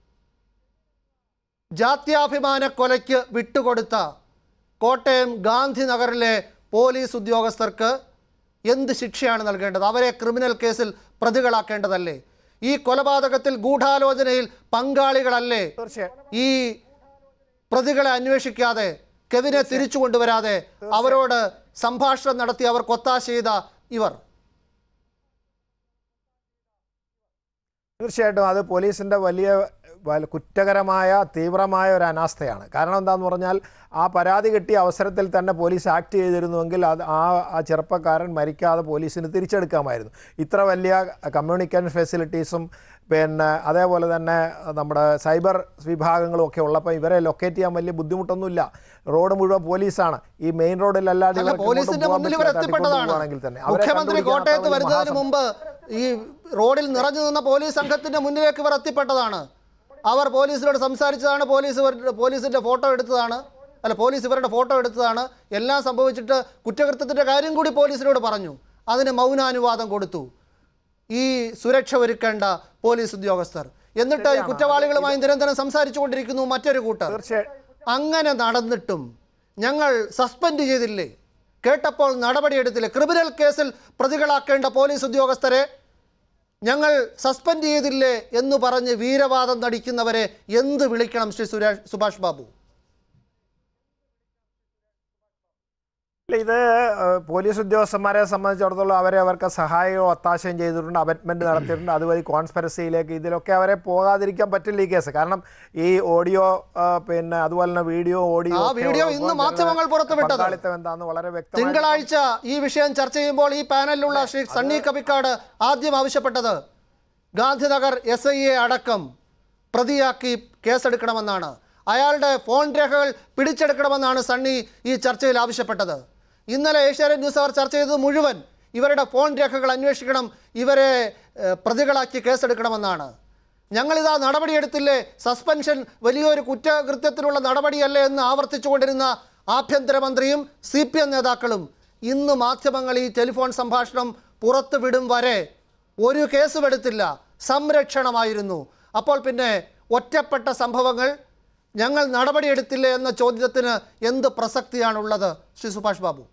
ജാത്യാഭിമാന കൊലയ്ക്ക് വിട്ടുകൊടുത്ത കോട്ടയം ഗാന്ധിനഗറിലെ പോലീസ് ഉദ്യോഗസ്ഥർക്ക് എന്ത് ശിക്ഷയാണ് നൽകേണ്ടത്? അവരെ ക്രിമിനൽ കേസിൽ പ്രതികളാക്കേണ്ടതല്ലേ? ഈ കൊലപാതകത്തിൽ ഗൂഢാലോചനയിൽ പങ്കാളികളല്ലേ ഈ പ്രതികളെ അന്വേഷിക്കാതെ, കെവിനെ തിരിച്ചു കൊണ്ടുവരാതെ അവരോട് സംഭാഷണം നടത്തി അവർ ഒത്താശ ചെയ്ത ഇവർ? തീർച്ചയായിട്ടും അത് പോലീസിൻ്റെ വലിയ കുറ്റകരമായ തീവ്രമായ ഒരു അനാസ്ഥയാണ്. കാരണം എന്താണെന്ന് പറഞ്ഞാൽ ആ പരാതി കിട്ടിയ അവസരത്തിൽ തന്നെ പോലീസ് ആക്ട് ചെയ്തിരുന്നുവെങ്കിൽ അത് ആ ആ ചെറുപ്പക്കാരൻ മരിക്കാതെ പോലീസിന് തിരിച്ചെടുക്കാമായിരുന്നു. ഇത്ര വലിയ കമ്മ്യൂണിക്കേഷൻ ഫെസിലിറ്റീസും പിന്നെ അതേപോലെ തന്നെ നമ്മുടെ സൈബർ വിഭാഗങ്ങളും ഒക്കെ ഉള്ളപ്പോൾ ഇവരെ ലൊക്കേറ്റ് ചെയ്യാൻ വലിയ ബുദ്ധിമുട്ടൊന്നുമില്ല. റോഡ് മുഴുവൻ പോലീസാണ്. ഈ മെയിൻ റോഡിലല്ലാതെ പോലീസിന്റെ മുന്നിൽ ഇവർ എത്തിപ്പെട്ടതാണെങ്കിൽ തന്നെ മുഖ്യമന്ത്രി കോട്ടയത്ത് വരുന്നതിന് മുമ്പ് ഈ റോഡിൽ നിറഞ്ഞു നിന്ന പോലീസ് സംഘത്തിന്റെ മുന്നിലേക്ക് ഇവർ എത്തിപ്പെട്ടതാണ്. അവർ പോലീസിനോട് സംസാരിച്ചതാണ്, പോലീസ് പോലീസിൻ്റെ ഫോട്ടോ എടുത്തതാണ്, അല്ല പോലീസ് ഇവരുടെ ഫോട്ടോ എടുത്തതാണ്. എല്ലാം സംഭവിച്ചിട്ട് കുറ്റകൃത്യത്തിൻ്റെ കാര്യം കൂടി പോലീസിനോട് പറഞ്ഞു. അതിന് മൗനാനുവാദം കൊടുത്തു ഈ സുരക്ഷ ഒരുക്കേണ്ട പോലീസ് ഉദ്യോഗസ്ഥർ. എന്നിട്ട് ഈ കുറ്റവാളികളുമായി നിരന്തരം സംസാരിച്ചു കൊണ്ടിരിക്കുന്നു മറ്റൊരു കൂട്ടർ. അങ്ങനെ നടന്നിട്ടും ഞങ്ങൾ സസ്പെൻഡ് ചെയ്തില്ലേ, കേട്ടപ്പോൾ നടപടിയെടുത്തില്ലേ? ക്രിമിനൽ കേസിൽ പ്രതികളാക്കേണ്ട പോലീസ് ഉദ്യോഗസ്ഥരെ ഞങ്ങൾ സസ്പെൻഡ് ചെയ്തില്ലേ എന്ന് പറഞ്ഞ് വീരവാദം നടിക്കുന്നവരെ എന്ത് വിളിക്കണം ശ്രീ സുരേഷ് സുഭാഷ് ബാബു? ഇത് പോലീസ് ഉദ്യോഗസ്ഥന്മാരെ സംബന്ധിച്ചിടത്തോളം അവരെ അവർക്ക് സഹായവും ഒത്താശയും ചെയ്തിട്ടുണ്ട്, അബറ്റ്മെൻറ്റ് നടത്തിയിട്ടുണ്ട്. അതുവഴി കോൺസ്പെറസിയിലേക്ക് ഇതിലൊക്കെ അവരെ പോകാതിരിക്കാൻ പറ്റില്ല ഈ കേസ്. കാരണം ഈ ഓഡിയോ പിന്നെ അതുപോലെ തന്നെ വീഡിയോ ഓഡിയോ വീഡിയോ ഇന്ന് മാധ്യമങ്ങൾ പുറത്തുവിട്ടത് എന്താണെന്ന് വളരെ വ്യക്തം. തിങ്കളാഴ്ച ഈ വിഷയം ചർച്ച ചെയ്യുമ്പോൾ ഈ പാനലിലുള്ള ശ്രീ സണ്ണി കബിക്കാട് ആദ്യം ആവശ്യപ്പെട്ടത് ഗാന്ധിനഗർ എസ് ഐയെ അടക്കം പ്രതിയാക്കി കേസെടുക്കണമെന്നാണ്. അയാളുടെ ഫോൺ രേഖകൾ പിടിച്ചെടുക്കണമെന്നാണ് സണ്ണി ഈ ചർച്ചയിൽ ആവശ്യപ്പെട്ടത്. ഇന്നലെ ഏഷ്യാനെറ്റ് ന്യൂസ് അവർ ചർച്ച ചെയ്തത് മുഴുവൻ ഇവരുടെ ഫോൺ രേഖകൾ അന്വേഷിക്കണം, ഇവരെ പ്രതികളാക്കി കേസെടുക്കണമെന്നാണ്. ഞങ്ങളിതാ നടപടിയെടുത്തില്ലേ, സസ്പെൻഷൻ വലിയൊരു കുറ്റകൃത്യത്തിനുള്ള നടപടിയല്ലേ എന്ന് ആവർത്തിച്ചുകൊണ്ടിരുന്ന ആഭ്യന്തരമന്ത്രിയും സി പി എം നേതാക്കളും ഇന്ന് മാധ്യമങ്ങൾ ഈ ടെലിഫോൺ സംഭാഷണം പുറത്തുവിടും വരെ ഒരു കേസും എടുത്തില്ല, സംരക്ഷണമായിരുന്നു. അപ്പോൾ പിന്നെ ഒറ്റപ്പെട്ട സംഭവങ്ങൾ ഞങ്ങൾ നടപടിയെടുത്തില്ലേ എന്ന ചോദ്യത്തിന് എന്ത് പ്രസക്തിയാണുള്ളത് ശ്രീ സുഭാഷ് ബാബു?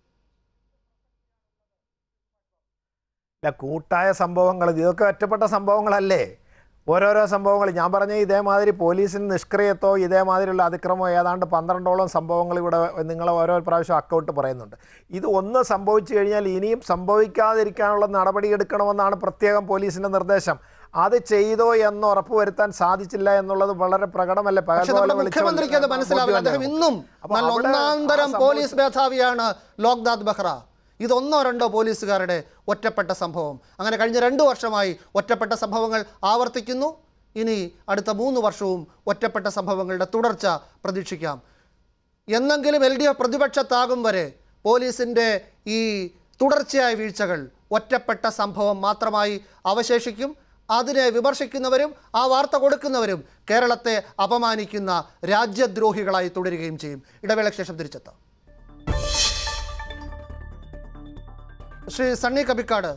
കൂട്ടായ സംഭവങ്ങൾ ഇതൊക്കെ ഒറ്റപ്പെട്ട സംഭവങ്ങളല്ലേ? ഓരോരോ സംഭവങ്ങൾ ഞാൻ പറഞ്ഞ ഇതേമാതിരി പോലീസിന് നിഷ്ക്രിയത്വോ ഇതേമാതിരിയുള്ള അതിക്രമമോ ഏതാണ്ട് പന്ത്രണ്ടോളം സംഭവങ്ങൾ ഇവിടെ നിങ്ങൾ ഓരോ പ്രാവശ്യം അക്കൗണ്ട് പറയുന്നുണ്ട്. ഇത് ഒന്ന് സംഭവിച്ചു കഴിഞ്ഞാൽ ഇനിയും സംഭവിക്കാതിരിക്കാനുള്ള നടപടിയെടുക്കണമെന്നാണ് പ്രത്യേകം പോലീസിൻ്റെ നിർദ്ദേശം. അത് ചെയ്തോ എന്ന് ഉറപ്പുവരുത്താൻ സാധിച്ചില്ല എന്നുള്ളത് വളരെ പ്രകടമല്ലേ? മുഖ്യമന്ത്രിക്ക് അത് മനസ്സിലാവില്ല. അദ്ദേഹം ഇന്നും നല്ല ഒന്നാന്തരം പോലീസ് മേധാവിയാണ് ലോക്നാഥ് ബെഹ്റ. ഇതൊന്നോ രണ്ടോ പോലീസുകാരുടെ ഒറ്റപ്പെട്ട സംഭവം. അങ്ങനെ കഴിഞ്ഞ രണ്ടു വർഷമായി ഒറ്റപ്പെട്ട സംഭവങ്ങൾ ആവർത്തിക്കുന്നു. ഇനി അടുത്ത മൂന്ന് വർഷവും ഒറ്റപ്പെട്ട സംഭവങ്ങളുടെ തുടർച്ച പ്രതീക്ഷിക്കാം. എന്നെങ്കിലും എൽ ഡി എഫ് പ്രതിപക്ഷത്താകും വരെ പോലീസിൻ്റെ ഈ തുടർച്ചയായ വീഴ്ചകൾ ഒറ്റപ്പെട്ട സംഭവം മാത്രമായി അവശേഷിക്കും. അതിനെ വിമർശിക്കുന്നവരും ആ വാർത്ത കൊടുക്കുന്നവരും കേരളത്തെ അപമാനിക്കുന്ന രാജ്യദ്രോഹികളായി തുടരുകയും ചെയ്യും. ഇടവേളയ്ക്ക് ശേഷം തിരിച്ചെത്താം. ശ്രീ സണ്ണി കബിക്കാട്,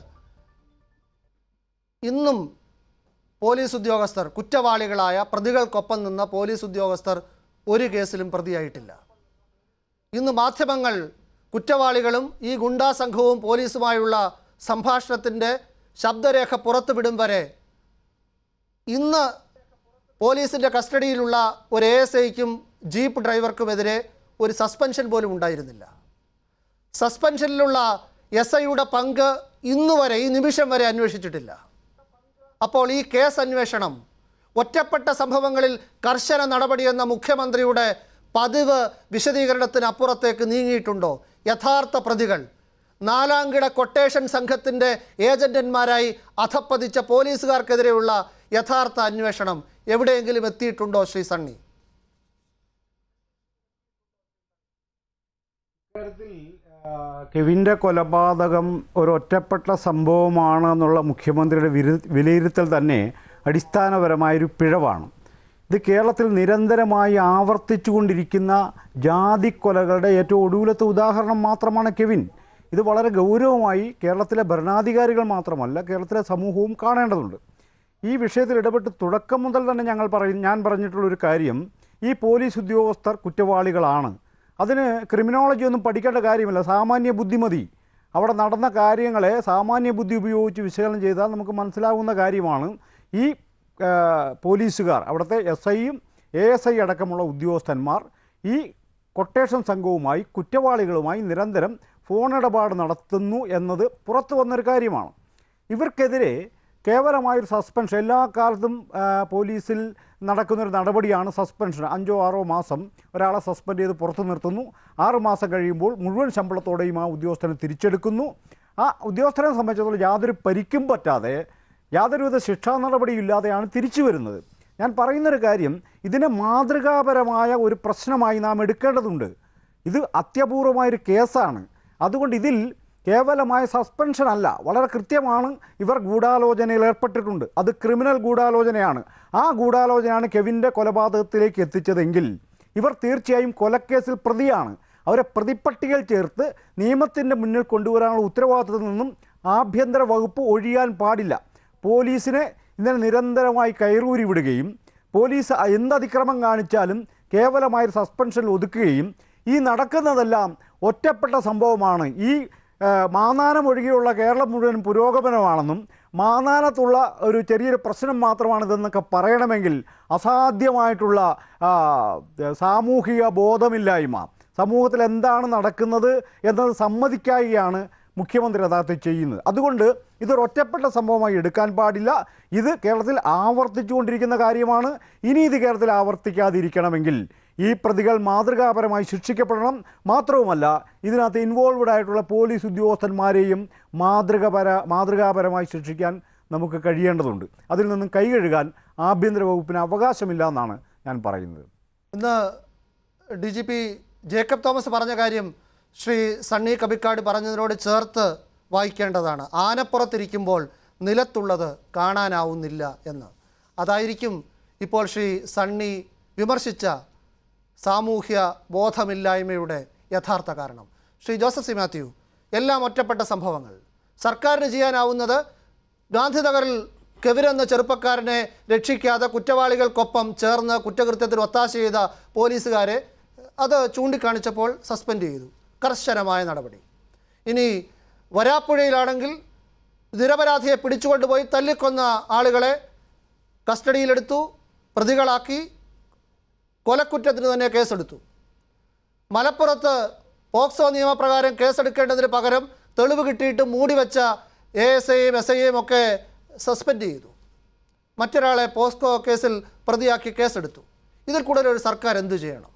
ഇന്നും പോലീസ് ഉദ്യോഗസ്ഥർ, കുറ്റവാളികളായ പ്രതികൾക്കൊപ്പം നിന്ന പോലീസ് ഉദ്യോഗസ്ഥർ ഒരു കേസിലും പ്രതിയായിട്ടില്ല. ഇന്ന് മാധ്യമങ്ങൾ കുറ്റവാളികളും ഈ ഗുണ്ടാ സംഘവും പോലീസുമായുള്ള സംഭാഷണത്തിൻ്റെ ശബ്ദരേഖ പുറത്തുവിടും വരെ ഇന്ന് പോലീസിൻ്റെ കസ്റ്റഡിയിലുള്ള ഒരു എ എസ് ഐക്കും ജീപ്പ് ഡ്രൈവർക്കുമെതിരെ ഒരു സസ്പെൻഷൻ പോലും ഉണ്ടായിരുന്നില്ല. സസ്പെൻഷനിലുള്ള എസ് ഐയുടെ പങ്ക് ഇന്നുവരെ ഈ നിമിഷം വരെ അന്വേഷിച്ചിട്ടില്ല. അപ്പോൾ ഈ കേസ് അന്വേഷണം ഒറ്റപ്പെട്ട സംഭവങ്ങളിൽ കർശന നടപടിയെന്ന മുഖ്യമന്ത്രിയുടെ പതിവ് വിശദീകരണത്തിനപ്പുറത്തേക്ക് നീങ്ങിയിട്ടുണ്ടോ? യഥാർത്ഥ പ്രതികൾ, നാലാംകിട കൊട്ടേഷൻ സംഘത്തിൻ്റെ ഏജന്റന്മാരായി അധപ്പതിച്ച പോലീസുകാർക്കെതിരെയുള്ള യഥാർത്ഥ അന്വേഷണം എവിടെയെങ്കിലും എത്തിയിട്ടുണ്ടോ ശ്രീ സണ്ണി? കെവിൻ്റെ കൊലപാതകം ഒരു ഒറ്റപ്പെട്ട സംഭവമാണ് എന്നുള്ള മുഖ്യമന്ത്രിയുടെ വിലയിരുത്തൽ തന്നെ അടിസ്ഥാനപരമായൊരു പിഴവാണ്. ഇത് കേരളത്തിൽ നിരന്തരമായി ആവർത്തിച്ചുകൊണ്ടിരിക്കുന്ന ജാതിക്കൊലകളുടെ ഏറ്റവും ഒടുവിലത്തെ ഉദാഹരണം മാത്രമാണ് കെവിൻ. ഇത് വളരെ ഗൗരവമായി കേരളത്തിലെ ഭരണാധികാരികൾ മാത്രമല്ല കേരളത്തിലെ സമൂഹവും കാണേണ്ടതുണ്ട്. ഈ വിഷയത്തിൽ ഇടപെട്ട് തുടക്കം മുതൽ തന്നെ ഞങ്ങൾ പറയും ഞാൻ പറഞ്ഞിട്ടുള്ളൊരു കാര്യം, ഈ പോലീസ് ഉദ്യോഗസ്ഥർ കുറ്റവാളികളാണ്. അതിന് ക്രിമിനോളജി ഒന്നും പഠിക്കേണ്ട കാര്യമില്ല, സാമാന്യ ബുദ്ധിമതി. അവിടെ നടന്ന കാര്യങ്ങളെ സാമാന്യ ബുദ്ധി ഉപയോഗിച്ച് വിശകലനം ചെയ്താൽ നമുക്ക് മനസ്സിലാവുന്ന കാര്യമാണ്. ഈ പോലീസുകാർ, അവിടുത്തെ എസ് ഐയും എ എസ് ഐ അടക്കമുള്ള ഉദ്യോഗസ്ഥന്മാർ ഈ കൊട്ടേഷൻ സംഘവുമായി കുറ്റവാളികളുമായി നിരന്തരം ഫോണിടപാട് നടത്തുന്നു എന്നത് പുറത്തു വന്നൊരു കാര്യമാണ്. ഇവർക്കെതിരെ കേവലമായൊരു സസ്പെൻഷൻ, എല്ലാ കാലത്തും പോലീസിൽ നടക്കുന്നൊരു നടപടിയാണ് സസ്പെൻഷൻ. അഞ്ചോ ആറോ മാസം ഒരാളെ സസ്പെൻഡ് ചെയ്ത് പുറത്തു നിർത്തുന്നു. ആറ് മാസം കഴിയുമ്പോൾ മുഴുവൻ ശമ്പളത്തോടെയും ആ ഉദ്യോഗസ്ഥനെ തിരിച്ചെടുക്കുന്നു. ആ ഉദ്യോഗസ്ഥനെ സംബന്ധിച്ചിടത്തോളം യാതൊരു പരിക്കും പറ്റാതെ യാതൊരുവിധ ശിക്ഷാ നടപടിയില്ലാതെയാണ് തിരിച്ചു വരുന്നത്. ഞാൻ പറയുന്നൊരു കാര്യം, ഇതിനെ മാതൃകാപരമായ ഒരു പ്രശ്നമായി നാം എടുക്കേണ്ടതുണ്ട്. ഇത് അത്യപൂർവമായൊരു കേസാണ്. അതുകൊണ്ട് ഇതിൽ കേവലമായ സസ്പെൻഷൻ അല്ല, വളരെ കൃത്യമാണ് ഇവർ ഗൂഢാലോചനയിൽ ഏർപ്പെട്ടിട്ടുണ്ട്. അത് ക്രിമിനൽ ഗൂഢാലോചനയാണ്. ആ ഗൂഢാലോചനയാണ് കെവിൻ്റെ കൊലപാതകത്തിലേക്ക് എത്തിച്ചതെങ്കിൽ ഇവർ തീർച്ചയായും കൊലക്കേസിൽ പ്രതിയാണ്. അവരെ പ്രതിപ്പട്ടികയിൽ ചേർത്ത് നിയമത്തിൻ്റെ മുന്നിൽ കൊണ്ടുവരാനുള്ള ഉത്തരവാദിത്തത്തിൽ നിന്നും ആഭ്യന്തര വകുപ്പ് ഒഴിയാൻ പാടില്ല. പോലീസിനെ ഇന്നലെ നിരന്തരമായി കയറൂരി വിടുകയും പോലീസ് എന്ത് അതിക്രമം കാണിച്ചാലും കേവലമായ സസ്പെൻഷനിൽ ഒതുക്കുകയും ഈ നടക്കുന്നതെല്ലാം ഒറ്റപ്പെട്ട സംഭവമാണ്. ഈ മാന്നാനം ഒഴികെയുള്ള കേരളം മുഴുവൻ പുരോഗമനമാണെന്നും മാന്നാനത്തുള്ള ഒരു ചെറിയൊരു പ്രശ്നം മാത്രമാണിതെന്നൊക്കെ പറയണമെങ്കിൽ അസാധ്യമായിട്ടുള്ള സാമൂഹിക ബോധമില്ലായ്മ, സമൂഹത്തിൽ എന്താണ് നടക്കുന്നത് എന്നത് സമ്മതിക്കായികയാണ് മുഖ്യമന്ത്രി യഥാർത്ഥത്തിൽ ചെയ്യുന്നത്. അതുകൊണ്ട് ഇതൊരു ഒറ്റപ്പെട്ട സംഭവമായി എടുക്കാൻ പാടില്ല. ഇത് കേരളത്തിൽ ആവർത്തിച്ചുകൊണ്ടിരിക്കുന്ന കാര്യമാണ്. ഇനി ഇത് കേരളത്തിൽ ആവർത്തിക്കാതിരിക്കണമെങ്കിൽ ഈ പ്രതികൾ മാതൃകാപരമായി ശിക്ഷിക്കപ്പെടണം. മാത്രവുമല്ല, ഇതിനകത്ത് ഇൻവോൾവ്ഡ് ആയിട്ടുള്ള പോലീസ് ഉദ്യോഗസ്ഥന്മാരെയും മാതൃകപര മാതൃകാപരമായി ശിക്ഷിക്കാൻ നമുക്ക് കഴിയേണ്ടതുണ്ട്. അതിൽ നിന്നും കൈകഴുകാൻ ആഭ്യന്തര വകുപ്പിന് അവകാശമില്ല എന്നാണ് ഞാൻ പറയുന്നത്. ഇന്ന് D G P Jacob Thomas പറഞ്ഞ കാര്യം ശ്രീ സണ്ണി കബിക്കാട് പറഞ്ഞതിനോട് ചേർത്ത് വായിക്കേണ്ടതാണ്. ആനപ്പുറത്തിരിക്കുമ്പോൾ നിലത്തുള്ളത് കാണാനാവുന്നില്ല എന്ന്. അതായിരിക്കും ഇപ്പോൾ ശ്രീ സണ്ണി വിമർശിച്ച സാമൂഹ്യ ബോധമില്ലായ്മയുടെ യഥാർത്ഥ കാരണം. ശ്രീ ജോസഫ് സി മാത്യു, എല്ലാം ഒറ്റപ്പെട്ട സംഭവങ്ങൾ. സർക്കാരിന് ചെയ്യാനാവുന്നത് ഗാന്ധിനഗറിൽ കെവിൻ എന്ന ചെറുപ്പക്കാരനെ രക്ഷിക്കാതെ കുറ്റവാളികൾക്കൊപ്പം ചേർന്ന് കുറ്റകൃത്യത്തിന് ഒത്താശ ചെയ്ത പോലീസുകാരെ അത് ചൂണ്ടിക്കാണിച്ചപ്പോൾ സസ്പെൻഡ് ചെയ്തു. കർശനമായ നടപടി. ഇനി വരാപ്പുഴയിലാണെങ്കിൽ നിരപരാധിയെ പിടിച്ചുകൊണ്ടുപോയി തല്ലിക്കൊന്ന ആളുകളെ കസ്റ്റഡിയിലെടുത്തു, പ്രതികളാക്കി, കൊലക്കുറ്റത്തിന് തന്നെ കേസെടുത്തു. മലപ്പുറത്ത് പോക്സോ നിയമപ്രകാരം കേസെടുക്കേണ്ടതിന് പകരം തെളിവ് കിട്ടിയിട്ട് മൂടിവെച്ച എ എസ് ഐയും എസ് ഐയും ഒക്കെ സസ്പെൻഡ് ചെയ്തു. മറ്റൊരാളെ പോസ്കോ കേസിൽ പ്രതിയാക്കി കേസെടുത്തു. ഇതിൽ കൂടുതൽ ഒരു സർക്കാർ എന്തു ചെയ്യണം?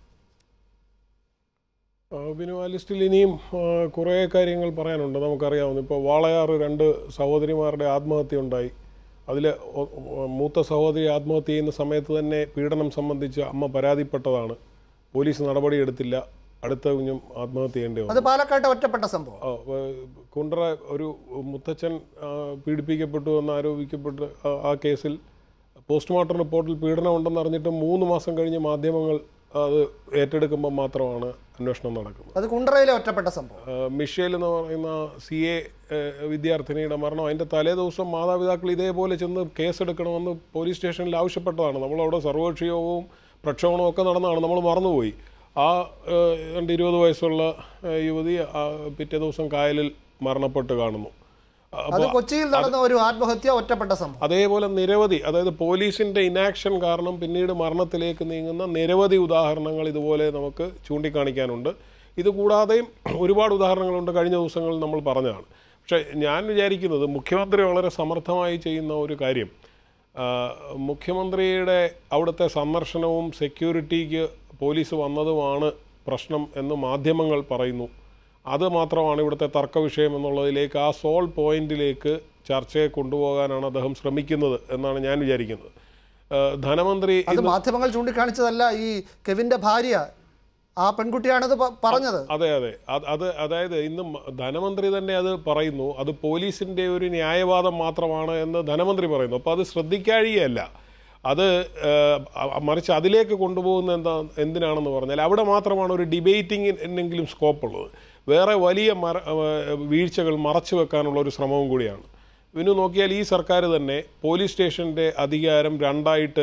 ബിനു, ആ ലിസ്റ്റിൽ ഇനിയും കുറേ കാര്യങ്ങൾ പറയാനുണ്ട്. നമുക്കറിയാവുന്ന ഇപ്പോൾ വാളയാറ് രണ്ട് സഹോദരിമാരുടെ ആത്മഹത്യ ഉണ്ടായി. അതിൽ മൂത്ത സഹോദരി ആത്മഹത്യ ചെയ്യുന്ന സമയത്ത് തന്നെ പീഡനം സംബന്ധിച്ച് അമ്മ പരാതിപ്പെട്ടതാണ്. പോലീസ് നടപടിയെടുത്തില്ല. അടുത്ത കുഞ്ഞും ആത്മഹത്യ ചെയ്യേണ്ടി വന്നു. അത് പാലക്കാട്ടെ ഒറ്റപ്പെട്ട സംഭവം. കുണ്ട്ര ഒരു മുത്തച്ഛൻ പീഡിപ്പിക്കപ്പെട്ടു എന്ന് ആരോപിക്കപ്പെട്ട് ആ കേസിൽ പോസ്റ്റ്മോർട്ടം റിപ്പോർട്ടിൽ പീഡനം ഉണ്ടെന്ന് അറിഞ്ഞിട്ട് മൂന്ന് മാസം കഴിഞ്ഞ് മാധ്യമങ്ങൾ അത് ഏറ്റെടുക്കുമ്പോൾ മാത്രമാണ് അന്വേഷണം നടക്കുന്നത്. അത് കുണ്ട്രയിലെ ഒറ്റപ്പെട്ട സംഭവം. മിഷേൽ എന്ന് പറയുന്ന സി എ വിദ്യാർത്ഥിനിയുടെ മരണം, അതിൻ്റെ തലേ ദിവസം മാതാപിതാക്കൾ ഇതേപോലെ ചെന്ന് കേസെടുക്കണമെന്ന് പോലീസ് സ്റ്റേഷനിൽ ആവശ്യപ്പെട്ടതാണ്. നമ്മളവിടെ സർവകക്ഷി യോഗവും പ്രക്ഷോഭണവും ഒക്കെ നടന്നതാണ്, നമ്മൾ മറന്നുപോയി. ആ രണ്ട് ഇരുപത് വയസ്സുള്ള യുവതി പിറ്റേ ദിവസം കായലിൽ മരണപ്പെട്ട് കാണുന്നു. കൊച്ചിയിൽ നടന്ന ഒരു ആത്മഹത്യ ഒറ്റപ്പെട്ട സംഭവം. അതേപോലെ നിരവധി, അതായത് പോലീസിൻ്റെ ഇനാക്ഷൻ കാരണം പിന്നീട് മരണത്തിലേക്ക് നീങ്ങുന്ന നിരവധി ഉദാഹരണങ്ങൾ ഇതുപോലെ നമുക്ക് ചൂണ്ടിക്കാണിക്കാനുണ്ട്. ഇതുകൂടാതെയും ഒരുപാട് ഉദാഹരണങ്ങളുണ്ട്, കഴിഞ്ഞ ദിവസങ്ങളിൽ നമ്മൾ പറഞ്ഞതാണ്. പക്ഷേ ഞാൻ വിചാരിക്കുന്നത് മുഖ്യമന്ത്രി വളരെ സമർത്ഥമായി ചെയ്യുന്ന ഒരു കാര്യം, മുഖ്യമന്ത്രിയുടെ അവിടുത്തെ സന്ദർശനവും സെക്യൂരിറ്റിക്ക് പോലീസ് വന്നതുമാണ് പ്രശ്നം എന്ന് മാധ്യമങ്ങൾ പറയുന്നു. അത് മാത്രമാണ് ഇവിടുത്തെ തർക്ക വിഷയം എന്നുള്ളതിലേക്ക്, ആ സോൾ പോയിന്റിലേക്ക് ചർച്ചയെ കൊണ്ടുപോകാനാണ് അദ്ദേഹം ശ്രമിക്കുന്നത് എന്നാണ് ഞാൻ വിചാരിക്കുന്നത്. ധനമന്ത്രി അത് മാധ്യമങ്ങൾ ചൂണ്ടിക്കാണിച്ചതല്ല, ഈ കെവിൻ്റെ ഭാര്യ ആ പെൺകുട്ടിയാണത് പറഞ്ഞത്. അതെ അതെ അത് അതായത് ഇന്ന് ധനമന്ത്രി തന്നെ അത് പറയുന്നു, അത് പോലീസിൻ്റെ ഒരു ന്യായവാദം മാത്രമാണ് എന്ന് ധനമന്ത്രി പറയുന്നു. അപ്പോൾ അത് ശ്രദ്ധിക്കാഴികയല്ല, അത് മറിച്ച് അതിലേക്ക് കൊണ്ടുപോകുന്ന എന്താ എന്തിനാണെന്ന് പറഞ്ഞാൽ അവിടെ മാത്രമാണ് ഒരു ഡിബേറ്റിങ്ങിനെങ്കിലും സ്കോപ്പുള്ളത്. വേറെ വലിയ മറ വീഴ്ചകൾ മറച്ചു വെക്കാനുള്ള ഒരു ശ്രമവും കൂടിയാണ്. ഇവന് നോക്കിയാൽ ഈ സർക്കാർ തന്നെ പോലീസ് സ്റ്റേഷൻ്റെ അധികാരം രണ്ടായിട്ട്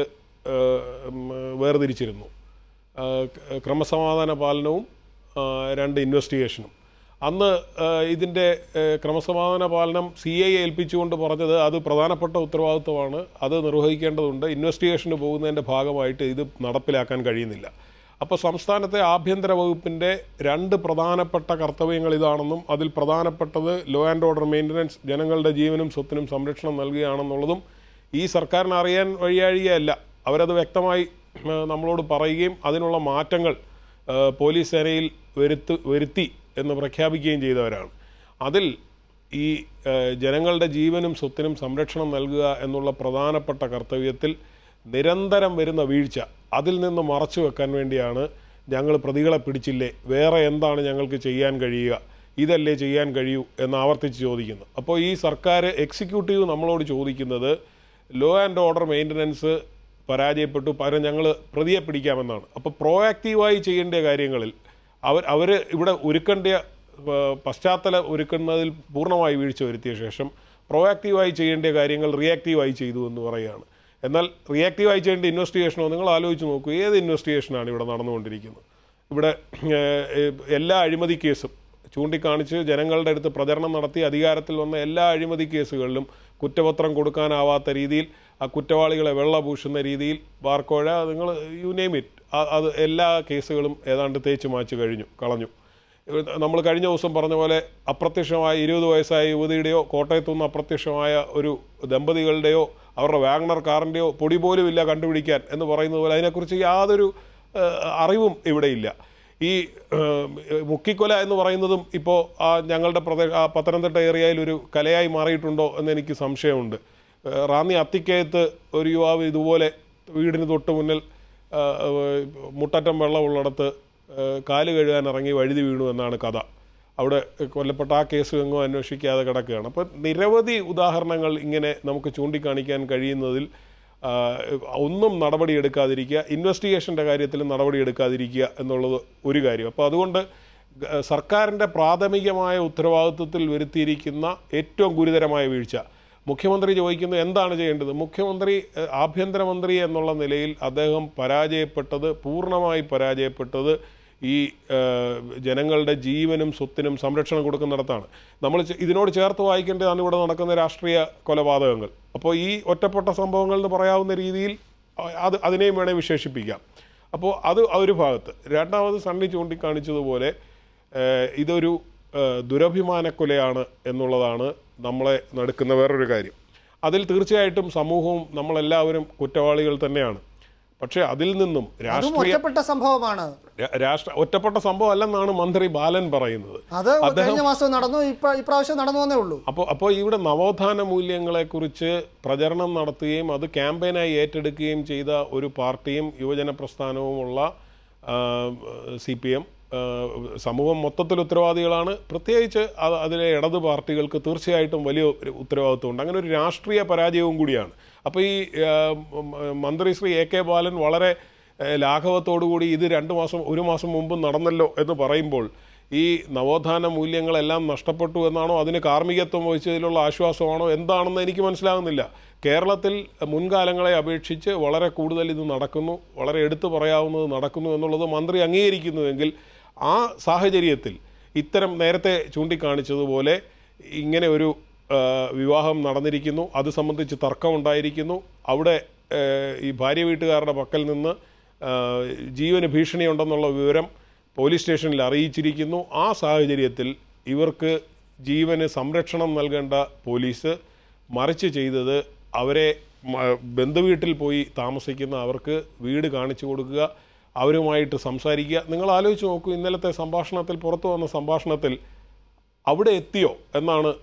വേർതിരിച്ചിരുന്നു. ക്രമസമാധാന പാലനവും രണ്ട് ഇൻവെസ്റ്റിഗേഷനും. അന്ന് ഇതിൻ്റെ ക്രമസമാധാന പാലനം സി ഐ ഏൽപ്പിച്ചുകൊണ്ട് പറഞ്ഞത് അത് പ്രധാനപ്പെട്ട ഉത്തരവാദിത്വമാണ്, അത് നിർവഹിക്കേണ്ടതുണ്ട്, ഇൻവെസ്റ്റിഗേഷന് പോകുന്നതിൻ്റെ ഭാഗമായിട്ട് ഇത് നടപ്പിലാക്കാൻ കഴിയുന്നില്ല. അപ്പോൾ സംസ്ഥാനത്തെ ആഭ്യന്തര വകുപ്പിൻ്റെ രണ്ട് പ്രധാനപ്പെട്ട കർത്തവ്യങ്ങൾ ഇതാണെന്നും അതിൽ പ്രധാനപ്പെട്ടത് ലോ ആൻഡ് ഓർഡർ മെയിൻ്റനൻസ്, ജനങ്ങളുടെ ജീവനും സ്വത്തിനും സംരക്ഷണം നൽകുകയാണെന്നുള്ളതും ഈ സർക്കാരിന് അറിയാൻ വഴിയാഴികയല്ല. അവരത് വ്യക്തമായി നമ്മളോട് പറയുകയും അതിനുള്ള മാറ്റങ്ങൾ പോലീസ് സേനയിൽ വരുത്തു വരുത്തി എന്ന് പ്രഖ്യാപിക്കുകയും ചെയ്തവരാണ്. അതിൽ ഈ ജനങ്ങളുടെ ജീവനും സ്വത്തിനും സംരക്ഷണം നൽകുക എന്നുള്ള പ്രധാനപ്പെട്ട കർത്തവ്യത്തിൽ നിരന്തരം വരുന്ന വീഴ്ച അതിൽ നിന്ന് മറച്ചു വെക്കാൻ വേണ്ടിയാണ് ഞങ്ങൾ പ്രതികളെ പിടിച്ചില്ലേ, വേറെ എന്താണ് ഞങ്ങൾക്ക് ചെയ്യാൻ കഴിയുക, ഇതല്ലേ ചെയ്യാൻ കഴിയൂ എന്ന് ആവർത്തിച്ച് ചോദിക്കുന്നു. അപ്പോൾ ഈ സർക്കാർ എക്സിക്യൂട്ടീവ് നമ്മളോട് ചോദിക്കുന്നത് ലോ ആൻഡ് ഓർഡർ മെയിൻ്റനൻസ് പരാജയപ്പെട്ടു, പകരം ഞങ്ങൾ പ്രതിയെ പിടിക്കാമെന്നാണ്. അപ്പോൾ പ്രോആക്റ്റീവായി ചെയ്യേണ്ട കാര്യങ്ങളിൽ അവർ അവർ ഇവിടെ ഒരുക്കേണ്ട പശ്ചാത്തലം ഒരുക്കുന്നതിൽ പൂർണ്ണമായി വീഴ്ച വരുത്തിയ ശേഷം പ്രോആക്റ്റീവായി ചെയ്യേണ്ട കാര്യങ്ങൾ റിയാക്റ്റീവായി ചെയ്തു എന്ന് പറയുകയാണ്. എന്നാൽ റിയാക്റ്റീവായി ചെയ്യേണ്ട ഇൻവെസ്റ്റിഗേഷനോ നിങ്ങൾ ആലോചിച്ച് നോക്കൂ, ഏത് ഇൻവെസ്റ്റിഗേഷനാണ് ഇവിടെ നടന്നുകൊണ്ടിരിക്കുന്നത്? ഇവിടെ എല്ലാ അഴിമതി കേസും ചൂണ്ടിക്കാണിച്ച് ജനങ്ങളുടെ അടുത്ത് പ്രചരണം നടത്തി അധികാരത്തിൽ വന്ന എല്ലാ അഴിമതി കേസുകളിലും കുറ്റപത്രം കൊടുക്കാനാവാത്ത രീതിയിൽ ആ കുറ്റവാളികളെ വെള്ളപൂശുന്ന രീതിയിൽ ബാർക്കോഴ നിങ്ങൾ യു നെയിം ഇറ്റ് അത് എല്ലാ കേസുകളും ഏതാണ്ട് തേച്ച് മാച്ച് കഴിഞ്ഞു കളഞ്ഞു. നമ്മൾ കഴിഞ്ഞ ദിവസം പറഞ്ഞ പോലെ അപ്രത്യക്ഷമായ ഇരുപത് വയസ്സായ യുവതിയുടെയോ കോട്ടയത്തുനിന്ന് അപ്രത്യക്ഷമായ ഒരു ദമ്പതികളുടെയോ അവരുടെ വാഗ്നർ കാറിൻ്റെയോ പൊടി പോലും ഇല്ല കണ്ടുപിടിക്കാൻ എന്ന് പറയുന്നത് പോലെ അതിനെക്കുറിച്ച് യാതൊരു അറിവും ഇവിടെയില്ല. ഈ മുക്കിക്കൊല എന്ന് പറയുന്നതും ഇപ്പോൾ ആ ഞങ്ങളുടെ പ്രദേശ ആ പത്തനംതിട്ട ഏരിയയിൽ ഒരു കലയായി മാറിയിട്ടുണ്ടോ എന്ന് എനിക്ക് സംശയമുണ്ട്. റാന്നി അത്തിക്കയത്ത് ഒരു യുവാവ് ഇതുപോലെ വീടിന് തൊട്ട് മുന്നിൽ മുട്ടറ്റം വെള്ളമുള്ളിടത്ത് കാല് കഴുകാൻ ഇറങ്ങി വഴുതി വീണു എന്നാണ് കഥ. അവിടെ കൊല്ലപ്പെട്ട ആ കേസ് എങ്ങും അന്വേഷിക്കാതെ കിടക്കുകയാണ്. അപ്പോൾ നിരവധി ഉദാഹരണങ്ങൾ ഇങ്ങനെ നമുക്ക് ചൂണ്ടിക്കാണിക്കാൻ കഴിയുന്നതിൽ ഒന്നും നടപടിയെടുക്കാതിരിക്കുക, ഇൻവെസ്റ്റിഗേഷൻ്റെ കാര്യത്തിൽ നടപടിയെടുക്കാതിരിക്കുക എന്നുള്ളത് ഒരു കാര്യം. അപ്പോൾ അതുകൊണ്ട് സർക്കാരിൻ്റെ പ്രാഥമികമായ ഉത്തരവാദിത്വത്തിൽ വരുത്തിയിരിക്കുന്ന ഏറ്റവും ഗുരുതരമായ വീഴ്ച മുഖ്യമന്ത്രി ചോദിക്കുന്നത് എന്താണ് ചെയ്യേണ്ടത്? മുഖ്യമന്ത്രി ആഭ്യന്തരമന്ത്രി എന്നുള്ള നിലയിൽ അദ്ദേഹം പരാജയപ്പെട്ടത്, പൂർണ്ണമായി പരാജയപ്പെട്ടത് ഈ ജനങ്ങളുടെ ജീവനും സ്വത്തിനും സംരക്ഷണം കൊടുക്കുന്നിടത്താണ്. നമ്മൾ ഇതിനോട് ചേർത്ത് വായിക്കേണ്ടതാണ് ഇവിടെ നടക്കുന്ന രാഷ്ട്രീയ കൊലപാതകങ്ങൾ. അപ്പോൾ ഈ ഒറ്റപ്പെട്ട സംഭവങ്ങൾ എന്ന് പറയാവുന്ന രീതിയിൽ അത് അതിനെയും വേണേൽ വിശേഷിപ്പിക്കാം. അപ്പോൾ അത് ഒരു ഭാഗത്ത്. രണ്ടാമത് സണ്ണി ചൂണ്ടിക്കാണിച്ചതുപോലെ ഇതൊരു ദുരഭിമാനക്കൊലയാണ് എന്നുള്ളതാണ് നമ്മളെ നടക്കുന്ന വേറൊരു കാര്യം. അതിൽ തീർച്ചയായിട്ടും സമൂഹവും നമ്മളെല്ലാവരും കുറ്റവാളികൾ തന്നെയാണ്. പക്ഷേ അതിൽ നിന്നും രാഷ്ട്രീയ ഒറ്റപ്പെട്ട സംഭവമാണ്, രാഷ്ട്ര ഒറ്റപ്പെട്ട സംഭവം അല്ലെന്നാണ് മന്ത്രി ബാലൻ പറയുന്നത്. അത് കഴിഞ്ഞ മാസം നടന്നു, ഇപ്രാവശ്യം നടന്നു വന്നേ ഉള്ളൂ. അപ്പോൾ അപ്പോൾ ഇവിടെ നവോത്ഥാന മൂല്യങ്ങളെക്കുറിച്ച് പ്രചരണം നടത്തുകയും അത് ക്യാമ്പയിനായി ഏറ്റെടുക്കുകയും ചെയ്ത ഒരു പാർട്ടിയും യുവജന പ്രസ്ഥാനവുമുള്ള സി പി എം സമൂഹം മൊത്തത്തിൽ ഉത്തരവാദികളാണ്. പ്രത്യേകിച്ച് അതിലെ ഇടത് പാർട്ടികൾക്ക് തീർച്ചയായിട്ടും വലിയ ഉത്തരവാദിത്വമുണ്ട്. അങ്ങനെ ഒരു രാഷ്ട്രീയ പരാജയവും കൂടിയാണ്. അപ്പോൾ ഈ മന്ത്രി ശ്രീ എ കെ ബാലൻ വളരെ ലാഘവത്തോടുകൂടി ഇത് രണ്ട് മാസം ഒരു മാസം മുമ്പ് നടന്നല്ലോ എന്ന് പറയുമ്പോൾ ഈ നവോത്ഥാന മൂല്യങ്ങളെല്ലാം നഷ്ടപ്പെട്ടു എന്നാണോ, അതിന് കാർമ്മികത്വം വഹിച്ചതിലുള്ള ആശ്വാസമാണോ എന്താണെന്ന് എനിക്ക് മനസ്സിലാകുന്നില്ല. കേരളത്തിൽ മുൻകാലങ്ങളെ അപേക്ഷിച്ച് വളരെ കൂടുതൽ ഇത് നടക്കുന്നു, വളരെ എടുത്തു പറയാവുന്നത് നടക്കുന്നു എന്നുള്ളത് മന്ത്രി അംഗീകരിക്കുന്നുവെങ്കിൽ ആ സാഹചര്യത്തിൽ ഇത്തരം നേരത്തെ ചൂണ്ടിക്കാണിച്ചതുപോലെ ഇങ്ങനെ ഒരു വിവാഹം നടന്നിരിക്കുന്നു, അത് സംബന്ധിച്ച് തർക്കമുണ്ടായിരിക്കുന്നു, അവിടെ ഈ ഭാര്യ വീട്ടുകാരുടെ പക്കൽ നിന്ന് ജീവന് ഭീഷണിയുണ്ടെന്നുള്ള വിവരം പോലീസ് സ്റ്റേഷനിൽ അറിയിച്ചിരിക്കുന്നു. ആ സാഹചര്യത്തിൽ ഇവർക്ക് ജീവന് സംരക്ഷണം നൽകേണ്ട പോലീസ് മറിച്ച് ചെയ്തത് അവരെ ബന്ധുവീട്ടിൽ പോയി താമസിക്കുന്ന അവർക്ക് വീട് കാണിച്ചു കൊടുക്കുക, അവരുമായിട്ട് സംസാരിക്കുക. നിങ്ങൾ ആലോചിച്ച് നോക്കൂ, ഇന്നലത്തെ സംഭാഷണത്തിൽ പുറത്തു വന്ന സംഭാഷണത്തിൽ അവിടെ എത്തിയോ എന്നാണ്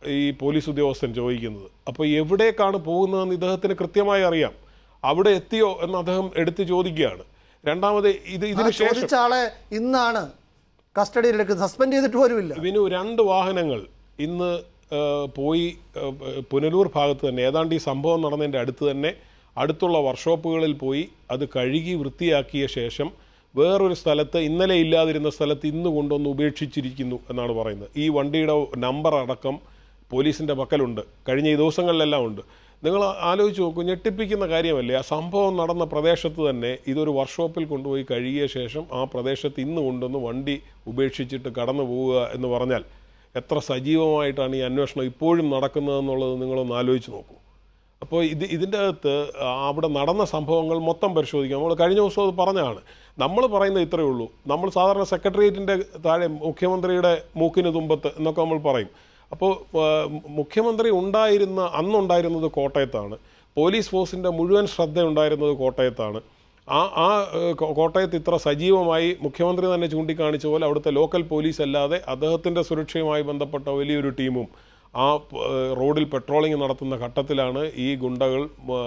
ഈ പോലീസ് ഉദ്യോഗസ്ഥൻ ചോദിക്കുന്നത്. അപ്പോൾ എവിടേക്കാണ് പോകുന്നതെന്ന് ഇദ്ദേഹത്തിന് കൃത്യമായി അറിയാം. അവിടെ എത്തിയോ എന്ന് അദ്ദേഹം എടുത്ത് ചോദിക്കുകയാണ്. രണ്ടാമത് ഇത് ഇതിന് ശേഷം ആളെ ഇന്നാണ് കസ്റ്റഡിയിലേക്ക് സസ്പെൻഡ് ചെയ്തിട്ട് പോലുമില്ല. വിനു, രണ്ട് വാഹനങ്ങൾ ഇന്ന് പോയി പുനലൂർ ഭാഗത്ത് തന്നെ ഏതാണ്ട് ഈ സംഭവം നടന്നതിൻ്റെ അടുത്ത് തന്നെ അടുത്തുള്ള വർക്ക്ഷോപ്പുകളിൽ പോയി അത് കഴുകി വൃത്തിയാക്കിയ ശേഷം വേറൊരു സ്ഥലത്ത് ഇന്നലെ ഇല്ലാതിരുന്ന സ്ഥലത്ത് ഇന്ന് കൊണ്ടുവന്ന് ഉപേക്ഷിച്ചിരിക്കുന്നു എന്നാണ് പറയുന്നത്. ഈ വണ്ടിയുടെ നമ്പർ അടക്കം പോലീസിൻ്റെ പക്കലുണ്ട്, കഴിഞ്ഞ ഈ ദിവസങ്ങളിലെല്ലാം ഉണ്ട്. നിങ്ങൾ ആലോചിച്ച് നോക്കൂ, ഞെട്ടിപ്പിക്കുന്ന കാര്യമല്ലേ. ആ സംഭവം നടന്ന പ്രദേശത്ത് തന്നെ ഇതൊരു വർക്ക്ഷോപ്പിൽ കൊണ്ടുപോയി കഴുകിയ ശേഷം ആ പ്രദേശത്ത് ഇന്ന് കൊണ്ടുവന്ന് വണ്ടി ഉപേക്ഷിച്ചിട്ട് കടന്നു പോവുക എന്ന് പറഞ്ഞാൽ എത്ര സജീവമായിട്ടാണ് ഈ അന്വേഷണം ഇപ്പോഴും നടക്കുന്നതെന്നുള്ളത് നിങ്ങളൊന്ന് ആലോചിച്ച് നോക്കൂ. അപ്പോൾ ഇത് ഇതിൻ്റെ അകത്ത് അവിടെ നടന്ന സംഭവങ്ങൾ മൊത്തം പരിശോധിക്കാം. നമ്മൾ കഴിഞ്ഞ ദിവസം അത് പറഞ്ഞതാണ്. നമ്മൾ പറയുന്നത് ഇത്രയേ ഉള്ളൂ. നമ്മൾ സാധാരണ സെക്രട്ടേറിയറ്റിൻ്റെ താഴെ മുഖ്യമന്ത്രിയുടെ മൂക്കിന് തുമ്പത്ത് എന്നൊക്കെ നമ്മൾ പറയും. അപ്പോൾ മുഖ്യമന്ത്രി ഉണ്ടായിരുന്ന അന്നുണ്ടായിരുന്നത് കോട്ടയത്താണ്. പോലീസ് ഫോഴ്സിൻ്റെ മുഴുവൻ ശ്രദ്ധ ഉണ്ടായിരുന്നത് കോട്ടയത്താണ്. ആ ആ കോട്ടയത്ത് ഇത്ര സജീവമായി മുഖ്യമന്ത്രി തന്നെ ചൂണ്ടിക്കാണിച്ച പോലെ അവിടുത്തെ ലോക്കൽ പോലീസ് അല്ലാതെ അദ്ദേഹത്തിൻ്റെ സുരക്ഷയുമായി ബന്ധപ്പെട്ട വലിയൊരു ടീമും ആ റോഡിൽ പെട്രോളിംഗ് നടത്തുന്ന ഘട്ടത്തിലാണ് ഈ ഗുണ്ടകൾ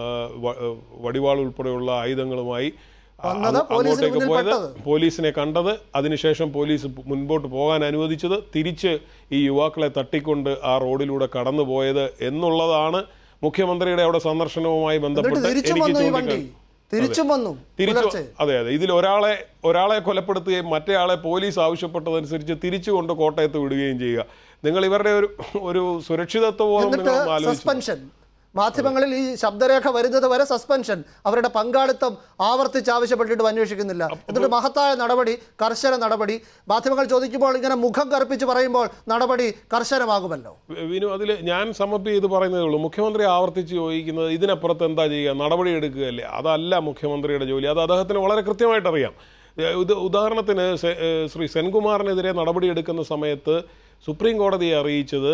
വടിവാൾ ഉൾപ്പെടെയുള്ള ആയുധങ്ങളുമായി അങ്ങോട്ടേക്ക് പോയത്, പോലീസിനെ കണ്ടത്, അതിനുശേഷം പോലീസ് മുൻപോട്ട് പോകാൻ അനുവദിച്ചത്, തിരിച്ച് ഈ യുവാക്കളെ തട്ടിക്കൊണ്ട് ആ റോഡിലൂടെ കടന്നു പോയത് എന്നുള്ളതാണ് മുഖ്യമന്ത്രിയുടെ അവിടെ സന്ദർശനവുമായി ബന്ധപ്പെട്ട് എനിക്ക് ചൂണ്ടിക്കാണി തിരിച്ചു വന്നു. തിരിച്ചു അതെ അതെ ഇതിൽ ഒരാളെ ഒരാളെ കൊലപ്പെടുത്തുകയും മറ്റേ ആളെ പോലീസ് ആവശ്യപ്പെട്ടതനുസരിച്ച് തിരിച്ചു കൊണ്ട് കോട്ടയത്ത് വിടുകയും ചെയ്യുക. നിങ്ങൾ ഇവരുടെ ഒരു ഒരു സുരക്ഷിതത്വബോധം സസ്പെൻഷൻ, മാധ്യമങ്ങളിൽ ഈ ശബ്ദരേഖ വരുന്നത് വരെ സസ്പെൻഷൻ, അവരുടെ പങ്കാളിത്തം ആവർത്തിച്ച് ആവശ്യപ്പെട്ടിട്ട് അന്വേഷിക്കുന്നില്ല. എന്നിട്ട് മഹത്തായ നടപടി, കർശന നടപടി. മാധ്യമങ്ങൾ ചോദിക്കുമ്പോൾ ഇങ്ങനെ മുഖം കറുപ്പിച്ച് പറയുമ്പോൾ നടപടി കർശനമാകുമല്ലോ. വിനു, അതിൽ ഞാൻ സമപ്പ് ചെയ്ത് പറയുന്നതേ ഉള്ളൂ. മുഖ്യമന്ത്രി ആവർത്തിച്ച് ചോദിക്കുന്നത് ഇതിനപ്പുറത്ത് എന്താ ചെയ്യുക, നടപടി എടുക്കുകയല്ലേ. അതല്ല മുഖ്യമന്ത്രിയുടെ ജോലി. അത് അദ്ദേഹത്തിന് വളരെ കൃത്യമായിട്ട് അറിയാം. ഇത് ഉദാഹരണത്തിന് ശ്രീ സെൻകുമാറിനെതിരെ നടപടിയെടുക്കുന്ന സമയത്ത് സുപ്രീം കോടതിയെ അറിയിച്ചത്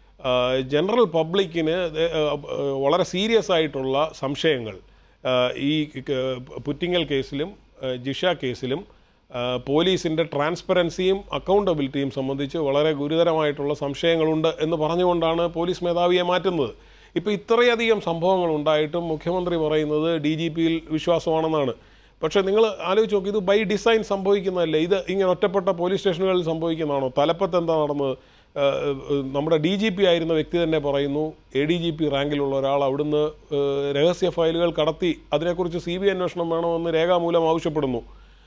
ജനറൽ പബ്ലിക്കിന് വളരെ സീരിയസ് ആയിട്ടുള്ള സംശയങ്ങൾ ഈ പുറ്റിങ്ങൽ കേസിലും ജിഷ കേസിലും പോലീസിൻ്റെ ട്രാൻസ്പെറൻസിയും അക്കൗണ്ടബിലിറ്റിയും സംബന്ധിച്ച് വളരെ ഗുരുതരമായിട്ടുള്ള സംശയങ്ങളുണ്ട് എന്ന് പറഞ്ഞുകൊണ്ടാണ് പോലീസ് മേധാവിയെ മാറ്റുന്നത്. ഇപ്പോൾ ഇത്രയധികം സംഭവങ്ങൾ ഉണ്ടായിട്ടും മുഖ്യമന്ത്രി പറയുന്നത് ഡി ജി പിയിൽ വിശ്വാസമാണെന്നാണ്. പക്ഷേ നിങ്ങൾ ആലോചിച്ച് നോക്കി, ഇത് ബൈ ഡിസൈൻ സംഭവിക്കുന്നതല്ലേ. ഇത് ഇങ്ങനെ ഒറ്റപ്പെട്ട പോലീസ് സ്റ്റേഷനുകളിൽ സംഭവിക്കുന്നതാണോ? തലപ്പത്ത് എന്താ നടന്നത്? നമ്മുടെ ഡി ജി പി ആയിരുന്ന വ്യക്തി തന്നെ പറയുന്നു, എ ഡി ജി പി റാങ്കിലുള്ള ഒരാൾ അവിടുന്ന് രഹസ്യ ഫയലുകൾ കടത്തി, അതിനെക്കുറിച്ച് സി ബി ഐ അന്വേഷണം വേണമെന്ന് രേഖാമൂലം ആവശ്യപ്പെടുന്നു.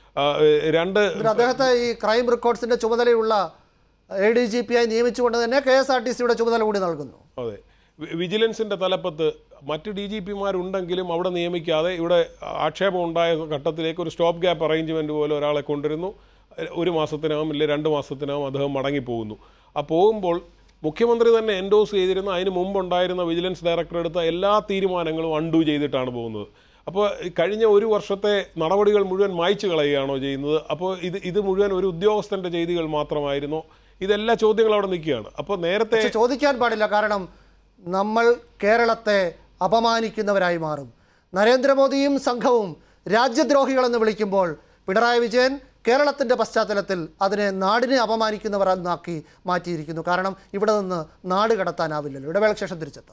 രണ്ട് അദ്ദേഹത്തെ ഈ ക്രൈം റെക്കോർഡ്സിന്റെ ചുമതലയുള്ള എ ഡി ജി പി ആയി നിയമിച്ചുകൊണ്ട് തന്നെ കെ എസ് ആർ ടി സിയുടെ ചുമതല കൂടി നൽകുന്നു. അതെ, വിജിലൻസിൻ്റെ തലപ്പത്ത് മറ്റ് ഡി ജി പിമാരുണ്ടെങ്കിലും അവിടെ നിയമിക്കാതെ ഇവിടെ ആക്ഷേപം ഉണ്ടായ ഘട്ടത്തിലേക്ക് ഒരു സ്റ്റോപ്പ് ഗ്യാപ്പ് അറേഞ്ച്മെൻറ്റ് പോലെ ഒരാളെ കൊണ്ടുവരുന്നു. ഒരു മാസത്തിനകം ഇല്ലേ രണ്ട് മാസത്തിനകം അദ്ദേഹം മടങ്ങിപ്പോകുന്നു. ആ പോകുമ്പോൾ മുഖ്യമന്ത്രി തന്നെ എൻഡോസ് ചെയ്തിരുന്ന അതിന് മുമ്പുണ്ടായിരുന്ന വിജിലൻസ് ഡയറക്ടർ എടുത്ത എല്ലാ തീരുമാനങ്ങളും അൺഡു ചെയ്തിട്ടാണ് പോകുന്നത്. അപ്പോൾ കഴിഞ്ഞ ഒരു വർഷത്തെ നടപടികൾ മുഴുവൻ മായ്ച്ചു കളയുകയാണോ ചെയ്യുന്നത്? അപ്പോൾ ഇത് ഇത് മുഴുവൻ ഒരു ഉദ്യോഗസ്ഥൻ്റെ ചെയ്തികൾ മാത്രമായിരുന്നോ? ഇതെല്ലാ ചോദ്യങ്ങൾ അവിടെ നിൽക്കുകയാണ്. അപ്പോൾ നേരത്തെ ചോദിക്കാൻ പാടില്ല, കാരണം നമ്മൾ കേരളത്തെ അപമാനിക്കുന്നവരായി മാറും. നരേന്ദ്രമോദിയും സംഘവും രാജ്യദ്രോഹികളെന്ന് വിളിക്കുമ്പോൾ പിണറായി വിജയൻ കേരളത്തിൻ്റെ പശ്ചാത്തലത്തിൽ അതിനെ നാടിനെ അപമാനിക്കുന്നവരെന്നാക്കി മാറ്റിയിരിക്കുന്നു. കാരണം ഇവിടെ നിന്ന് നാട് കടത്താനാവില്ലല്ലോ. ഇടവേളയ്ക്ക് ശേഷം തിരിച്ചെത്താം.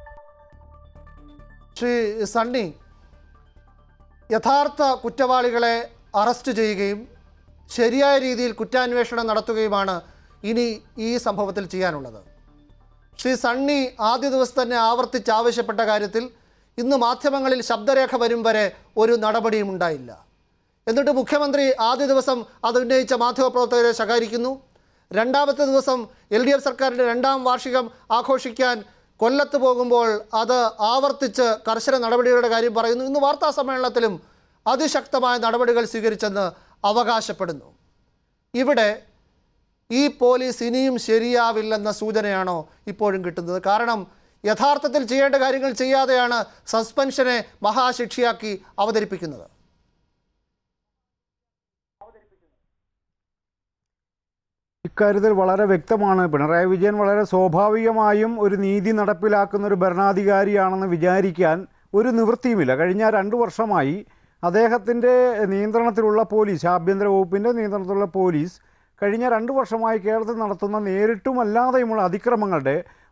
ശ്രീ സണ്ണി, യഥാർത്ഥ കുറ്റവാളികളെ അറസ്റ്റ് ചെയ്യുകയും ശരിയായ രീതിയിൽ കുറ്റാന്വേഷണം നടത്തുകയുമാണ് ഇനി ഈ സംഭവത്തിൽ ചെയ്യാനുള്ളത്. ശ്രീ സണ്ണി ആദ്യ ദിവസം തന്നെ ആവർത്തിച്ച് ആവശ്യപ്പെട്ട കാര്യത്തിൽ ഇന്ന് മാധ്യമങ്ങളിൽ ശബ്ദരേഖ വരും വരെ ഒരു നടപടിയും ഉണ്ടായില്ല. എന്നിട്ട് മുഖ്യമന്ത്രി ആദ്യ ദിവസം അത് ഉന്നയിച്ച മാധ്യമപ്രവർത്തകരെ ശകാരിക്കുന്നു. രണ്ടാമത്തെ ദിവസം എൽ ഡി എഫ് സർക്കാരിൻ്റെ രണ്ടാം വാർഷികം ആഘോഷിക്കാൻ കൊല്ലത്ത് പോകുമ്പോൾ അത് ആവർത്തിച്ച് കർശന നടപടികളുടെ കാര്യം പറയുന്നു. ഇന്ന് വാർത്താ സമ്മേളനത്തിലും അതിശക്തമായ നടപടികൾ സ്വീകരിച്ചെന്ന് അവകാശപ്പെടുന്നു. ഇവിടെ ഈ പോലീസ് ഇനിയും ശരിയാവില്ലെന്ന സൂചനയാണോ ഇപ്പോഴും കിട്ടുന്നത്? കാരണം യഥാർത്ഥത്തിൽ ചെയ്യേണ്ട കാര്യങ്ങൾ ചെയ്യാതെയാണ് സസ്പെൻഷനെ മഹാശിക്ഷയാക്കി അവതരിപ്പിക്കുന്നത്. ഇക്കാര്യത്തിൽ വളരെ വ്യക്തമാണ്. പിണറായി വിജയൻ വളരെ സ്വാഭാവികമായും ഒരു നീതി നടപ്പിലാക്കുന്ന ഒരു ഭരണാധികാരിയാണെന്ന് വിചാരിക്കാൻ ഒരു നിവൃത്തിയുമില്ല. കഴിഞ്ഞ രണ്ട് വർഷമായി അദ്ദേഹത്തിൻ്റെ നിയന്ത്രണത്തിലുള്ള പോലീസ്, ആഭ്യന്തര വകുപ്പിൻ്റെ നിയന്ത്രണത്തിലുള്ള പോലീസ് കഴിഞ്ഞ രണ്ട് വർഷമായി കേരളത്തിൽ നടത്തുന്ന നേരിട്ടും അല്ലാതെയുമുള്ള അതിക്രമങ്ങളുടെ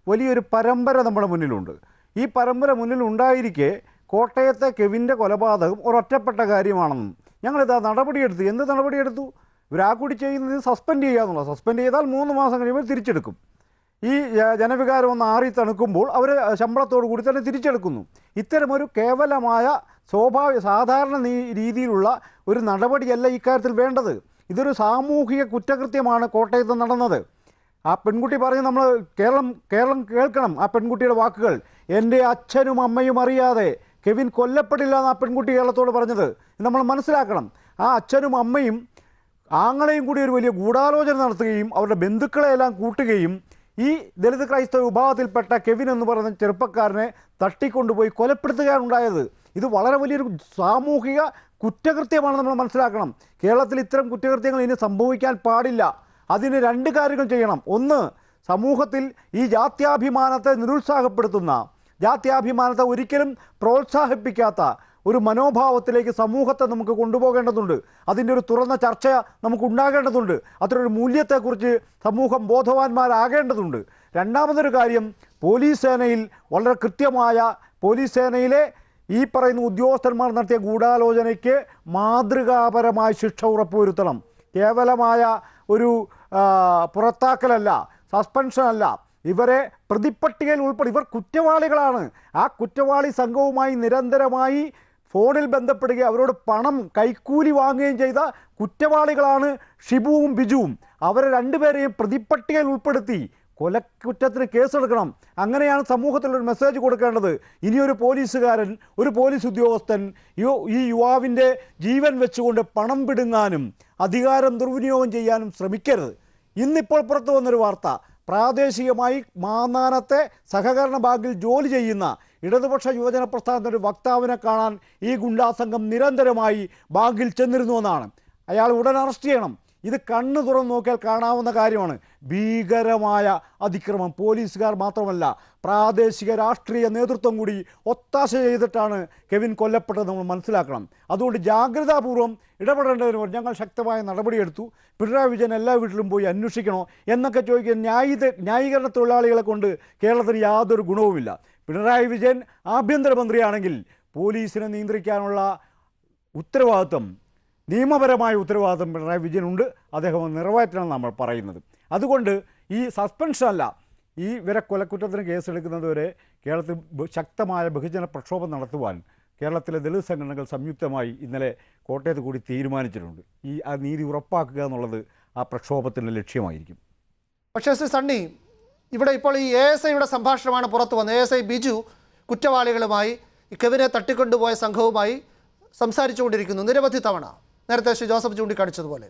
വലിയൊരു പരമ്പര നമ്മുടെ മുന്നിലുണ്ട്. ഈ പരമ്പര മുന്നിൽ ഉണ്ടായിരിക്കെ കോട്ടയത്തെ കെവിൻ്റെ കൊലപാതകം ഒരൊറ്റപ്പെട്ട കാര്യമാണെന്നും ഞങ്ങളിതാ നടപടിയെടുത്തു. എന്ത് നടപടിയെടുത്തു? ഇവർ ആ കൂടി ചെയ്യുന്നത് സസ്പെൻഡ് ചെയ്യാന്നുള്ളത്. സസ്പെൻഡ് ചെയ്താൽ മൂന്ന് മാസം കഴിയുമ്പോൾ തിരിച്ചെടുക്കും. ഈ ജനവികാരം ഒന്ന് ആറി തണുക്കുമ്പോൾ അവർ ശമ്പളത്തോടു കൂടി തന്നെ തിരിച്ചെടുക്കുന്നു. ഇത്തരമൊരു കേവലമായ സ്വാഭാവിക സാധാരണ രീതിയിലുള്ള ഒരു നടപടിയല്ല ഇക്കാര്യത്തിൽ വേണ്ടത്. ഇതൊരു സാമൂഹിക കുറ്റകൃത്യമാണ് കോട്ടയത്ത് നടന്നത്. ആ പെൺകുട്ടി പറഞ്ഞ് നമ്മൾ കേരളം കേരളം കേൾക്കണം ആ പെൺകുട്ടിയുടെ വാക്കുകൾ. എൻ്റെ അച്ഛനും അമ്മയും അറിയാതെ കെവിൻ കൊല്ലപ്പെടില്ല എന്ന് ആ പെൺകുട്ടി കേരളത്തോട് പറഞ്ഞത് നമ്മൾ മനസ്സിലാക്കണം. ആ അച്ഛനും അമ്മയും ആങ്ങളെയും കൂടി ഒരു വലിയ ഗൂഢാലോചന നടത്തുകയും അവരുടെ ബന്ധുക്കളെയെല്ലാം കൂട്ടുകയും ഈ ദളിത് ക്രൈസ്തവ വിഭാഗത്തിൽപ്പെട്ട കെവിൻ എന്ന് പറയുന്ന ചെറുപ്പക്കാരനെ തട്ടിക്കൊണ്ടുപോയി കൊലപ്പെടുത്തുകയാണ് ഉണ്ടായത്. ഇത് വളരെ വലിയൊരു സാമൂഹിക കുറ്റകൃത്യമാണ് നമ്മൾ മനസ്സിലാക്കണം. കേരളത്തിൽ ഇത്തരം കുറ്റകൃത്യങ്ങൾ ഇനി സംഭവിക്കാൻ പാടില്ല. അതിന് രണ്ട് കാര്യങ്ങൾ ചെയ്യണം. ഒന്ന്, സമൂഹത്തിൽ ഈ ജാത്യാഭിമാനത്തെ നിരുത്സാഹപ്പെടുത്തുന്ന, ജാത്യാഭിമാനത്തെ ഒരിക്കലും പ്രോത്സാഹിപ്പിക്കാത്ത ഒരു മനോഭാവത്തിലേക്ക് സമൂഹത്തെ നമുക്ക് കൊണ്ടുപോകേണ്ടതുണ്ട്. അതിൻ്റെ ഒരു തുറന്ന ചർച്ച നമുക്ക് ഉണ്ടാകേണ്ടതുണ്ട്. അത്തരൊരു മൂല്യത്തെക്കുറിച്ച് സമൂഹം ബോധവാന്മാരാകേണ്ടതുണ്ട്. രണ്ടാമതൊരു കാര്യം, പോലീസ് സേനയിൽ വളരെ കൃത്യമായ പോലീസ് സേനയിലെ ഈ പറയുന്ന ഉദ്യോഗസ്ഥന്മാർ നടത്തിയ ഗൂഢാലോചനയ്ക്ക് മാതൃകാപരമായ ശിക്ഷ ഉറപ്പുവരുത്തണം. കേവലമായ ഒരു പുറത്താക്കലല്ല, സസ്പെൻഷനല്ല, ഇവരെ പ്രതിപ്പട്ടികയിൽ ഉൾപ്പെടെ ഇവർ കുറ്റവാളികളാണ്. ആ കുറ്റവാളി സംഘവുമായി നിരന്തരമായി ഫോണിൽ ബന്ധപ്പെടുകയും അവരോട് പണം കൈക്കൂലി വാങ്ങുകയും ചെയ്ത കുറ്റവാളികളാണ് ഷിബുവും ബിജുവും. അവരെ രണ്ടുപേരെയും പ്രതിപ്പട്ടികയിൽ ഉൾപ്പെടുത്തി കൊലക്കുറ്റത്തിന് കേസെടുക്കണം. അങ്ങനെയാണ് സമൂഹത്തിലൊരു മെസ്സേജ് കൊടുക്കേണ്ടത്. ഇനിയൊരു പോലീസുകാരൻ, ഒരു പോലീസ് ഉദ്യോഗസ്ഥൻ ഈ യുവാവിൻ്റെ ജീവൻ വെച്ചുകൊണ്ട് പണം പിടുങ്ങാനും അധികാരം ദുർവിനിയോഗം ചെയ്യാനും ശ്രമിക്കരുത്. ഇന്നിപ്പോൾ പുറത്തു വന്നൊരു വാർത്ത, പ്രാദേശികമായി മാന്നാനത്തെ സഹകരണ ബാങ്കിൽ ജോലി ചെയ്യുന്ന ഇടതുപക്ഷ യുവജന പ്രസ്ഥാനത്തിൻ്റെ ഒരു വക്താവിനെ കാണാൻ ഈ ഗുണ്ടാസംഘം നിരന്തരമായി ബാങ്കിൽ ചെന്നിരുന്നു എന്നാണ്. അയാൾ ഉടൻ അറസ്റ്റ് ചെയ്യണം. ഇത് കണ്ണു തുറന്ന് നോക്കിയാൽ കാണാവുന്ന കാര്യമാണ്. ഭീകരമായ അതിക്രമം. പോലീസുകാർ മാത്രമല്ല, പ്രാദേശിക രാഷ്ട്രീയ നേതൃത്വം കൂടി ഒത്താശ ചെയ്തിട്ടാണ് കെവിൻ കൊല്ലപ്പെട്ടത് നമ്മൾ മനസ്സിലാക്കണം. അതുകൊണ്ട് ജാഗ്രതാപൂർവ്വം ഇടപെടേണ്ടതിന് ഞങ്ങൾ ശക്തമായ നടപടിയെടുത്തു. പിണറായി വിജയൻ എല്ലാ വീട്ടിലും പോയി അന്വേഷിക്കണോ എന്നൊക്കെ ചോദിക്കുന്ന ന്യായീ ന്യായീകരണ തൊഴിലാളികളെ കൊണ്ട് കേരളത്തിന് യാതൊരു ഗുണവുമില്ല. പിണറായി വിജയൻ ആഭ്യന്തരമന്ത്രിയാണെങ്കിൽ പോലീസിനെ നിയന്ത്രിക്കാനുള്ള ഉത്തരവാദിത്വം, നിയമപരമായ ഉത്തരവാദിത്വം പിണറായി വിജയനുണ്ട്. അദ്ദേഹം നിറവേറ്റണം നമ്മൾ പറയുന്നത്. അതുകൊണ്ട് ഈ സസ്പെൻഷൻ അല്ല, ഈ ഇവരെ കൊലക്കുറ്റത്തിന് കേസെടുക്കുന്നതുവരെ കേരളത്തിൽ ശക്തമായ ബഹുജന പ്രക്ഷോഭം നടത്തുവാൻ കേരളത്തിലെ ദളിത് സംഘടനകൾ സംയുക്തമായി ഇന്നലെ കോട്ടയത്ത് കൂടി തീരുമാനിച്ചിട്ടുണ്ട്. ഈ ആ നീതി ഉറപ്പാക്കുക എന്നുള്ളത് ആ പ്രക്ഷോഭത്തിൻ്റെ ലക്ഷ്യമായിരിക്കും. പക്ഷേ ശ്രീ സണ്ണി, ഇവിടെ ഇപ്പോൾ ഈ എ എസ് ഐയുടെ സംഭാഷണമാണ് പുറത്തു വന്നത്. എ എസ് ഐ ബിജു കുറ്റവാളികളുമായി ഈ കെവിനെ തട്ടിക്കൊണ്ടുപോയ സംഘവുമായി സംസാരിച്ചുകൊണ്ടിരിക്കുന്നു നിരവധി തവണ, നേരത്തെ ശ്രീ ജോസഫ് ചൂണ്ടിക്കാണിച്ചതുപോലെ.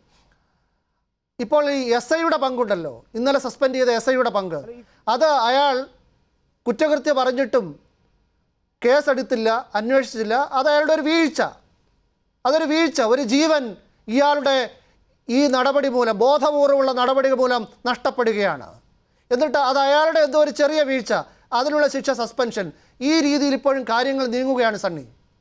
ഇപ്പോൾ ഈ എസ് ഐയുടെ പങ്കുണ്ടല്ലോ, ഇന്നലെ സസ്പെൻഡ് ചെയ്ത എസ് ഐയുടെ പങ്ക്, അത് അയാൾ കുറ്റകൃത്യം പറഞ്ഞിട്ടും കേസെടുത്തില്ല, അന്വേഷിച്ചില്ല. അത് അയാളുടെ ഒരു വീഴ്ച, അതൊരു വീഴ്ച. ഒരു ജീവൻ ഇയാളുടെ ഈ നടപടി മൂലം, ബോധപൂർവമുള്ള നടപടി മൂലം നഷ്ടപ്പെടുകയാണ്. എന്നിട്ട് അത് അയാളുടെ എന്തോ ഒരു ചെറിയ വീഴ്ച, അതിനുള്ള ശിക്ഷ സസ്പെൻഷൻ. ഈ രീതിയിൽ ഇപ്പോഴും കാര്യങ്ങൾ നീങ്ങുകയാണ് സണ്ണി.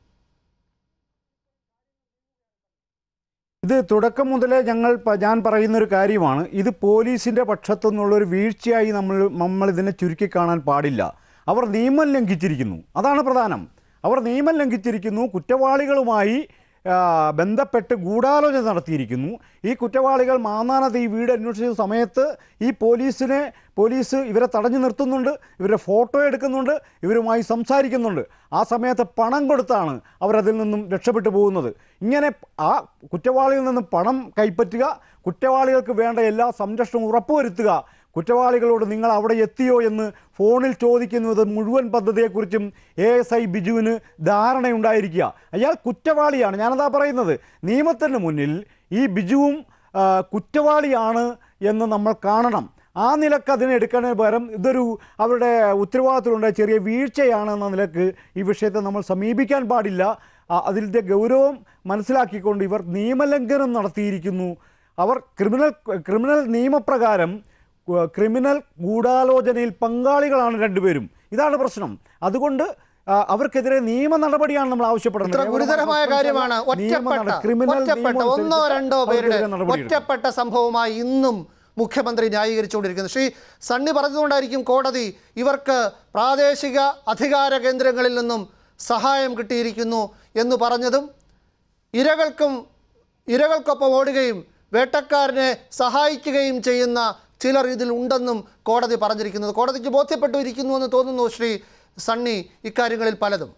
ഇത് തുടക്കം മുതലേ ഞങ്ങൾ ഞാൻ പറയുന്നൊരു കാര്യമാണ്. ഇത് പോലീസിൻ്റെ പക്ഷത്തു നിന്നുള്ളൊരു വീഴ്ചയായി നമ്മൾ നമ്മൾ ഇതിനെ ചുരുക്കി കാണാൻ പാടില്ല. അവർ നിയമം ലംഘിച്ചിരിക്കുന്നു, അതാണ് പ്രധാനം. അവർ നിയമം ലംഘിച്ചിരിക്കുന്നു. കുറ്റവാളികളുമായി ബന്ധപ്പെട്ട് ഗൂഢാലോചന നടത്തിയിരിക്കുന്നു. ഈ കുറ്റവാളികൾ മാന്നാനത്ത് ഈ വീട് അന്വേഷിച്ച സമയത്ത് ഈ പോലീസിനെ പോലീസ് ഇവരെ തടഞ്ഞു നിർത്തുന്നുണ്ട്, ഇവരുടെ ഫോട്ടോ എടുക്കുന്നുണ്ട്, ഇവരുമായി സംസാരിക്കുന്നുണ്ട്. ആ സമയത്ത് പണം കൊടുത്താണ് അവരതിൽ നിന്നും രക്ഷപ്പെട്ടു പോകുന്നത്. ഇങ്ങനെ ആ കുറ്റവാളികളിൽ നിന്നും പണം കൈപ്പറ്റുക, കുറ്റവാളികൾക്ക് വേണ്ട എല്ലാ സംരക്ഷണവും ഉറപ്പുവരുത്തുക, കുറ്റവാളികളോട് നിങ്ങൾ അവിടെ എത്തിയോ എന്ന് ഫോണിൽ ചോദിക്കുന്നത് മുഴുവൻ പദ്ധതിയെക്കുറിച്ചും എ എസ് ഐ ബിജുവിന് ധാരണയുണ്ടായിരിക്കുക. അയാൾ കുറ്റവാളിയാണ്, ഞാനതാ പറയുന്നത്. നിയമത്തിന് മുന്നിൽ ഈ ബിജുവും കുറ്റവാളിയാണ് എന്ന് നമ്മൾ കാണണം. ആ നിലക്ക് അതിനെ എടുക്കുന്നതിന് പകരം ഇതൊരു അവരുടെ ഉത്തരവാദിത്തത്തിലുണ്ടായ ചെറിയ വീഴ്ചയാണെന്ന നിലക്ക് ഈ വിഷയത്തെ നമ്മൾ സമീപിക്കാൻ പാടില്ല. അതിൻ്റെ ഗൗരവം മനസ്സിലാക്കിക്കൊണ്ട് ഇവർ നിയമലംഘനം നടത്തിയിരിക്കുന്നു. അവർ ക്രിമിനൽ ക്രിമിനൽ നിയമപ്രകാരം ക്രിമിനൽ ഗൂഢാലോചനയിൽ പങ്കാളികളാണ് രണ്ടുപേരും. ഇതാണ് പ്രശ്നം. അതുകൊണ്ട് അവർക്കെതിരെ നിയമ നടപടിയാണ് നമ്മൾ ആവശ്യപ്പെടുന്നത്. ഗുരുതരമായ കാര്യമാണ്. ഒറ്റപ്പെട്ട ഒറ്റപ്പെട്ട ഒന്നോ രണ്ടോ പേരുടെ ഒറ്റപ്പെട്ട സംഭവമായി ഇന്നും മുഖ്യമന്ത്രി ന്യായീകരിച്ചുകൊണ്ടിരിക്കുന്നത്. ശ്രീ സണ്ണി പറഞ്ഞതുകൊണ്ടായിരിക്കും കോടതി ഇവർക്ക് പ്രാദേശിക അധികാര കേന്ദ്രങ്ങളിൽ നിന്നും സഹായം കിട്ടിയിരിക്കുന്നു എന്ന് പറഞ്ഞതും ഇരകൾക്കും ഇരകൾക്കൊപ്പം ഓടുകയും വേട്ടക്കാരനെ സഹായിക്കുകയും ചെയ്യുന്ന ചിലർ ഇതിൽ ഉണ്ടെന്നും കോടതി പറഞ്ഞിരിക്കുന്നത്. കോടതിക്ക് ബോധ്യപ്പെട്ടിരിക്കുന്നു എന്ന് തോന്നുന്നു ശ്രീ സണ്ണി ഇക്കാര്യങ്ങളിൽ പലതും.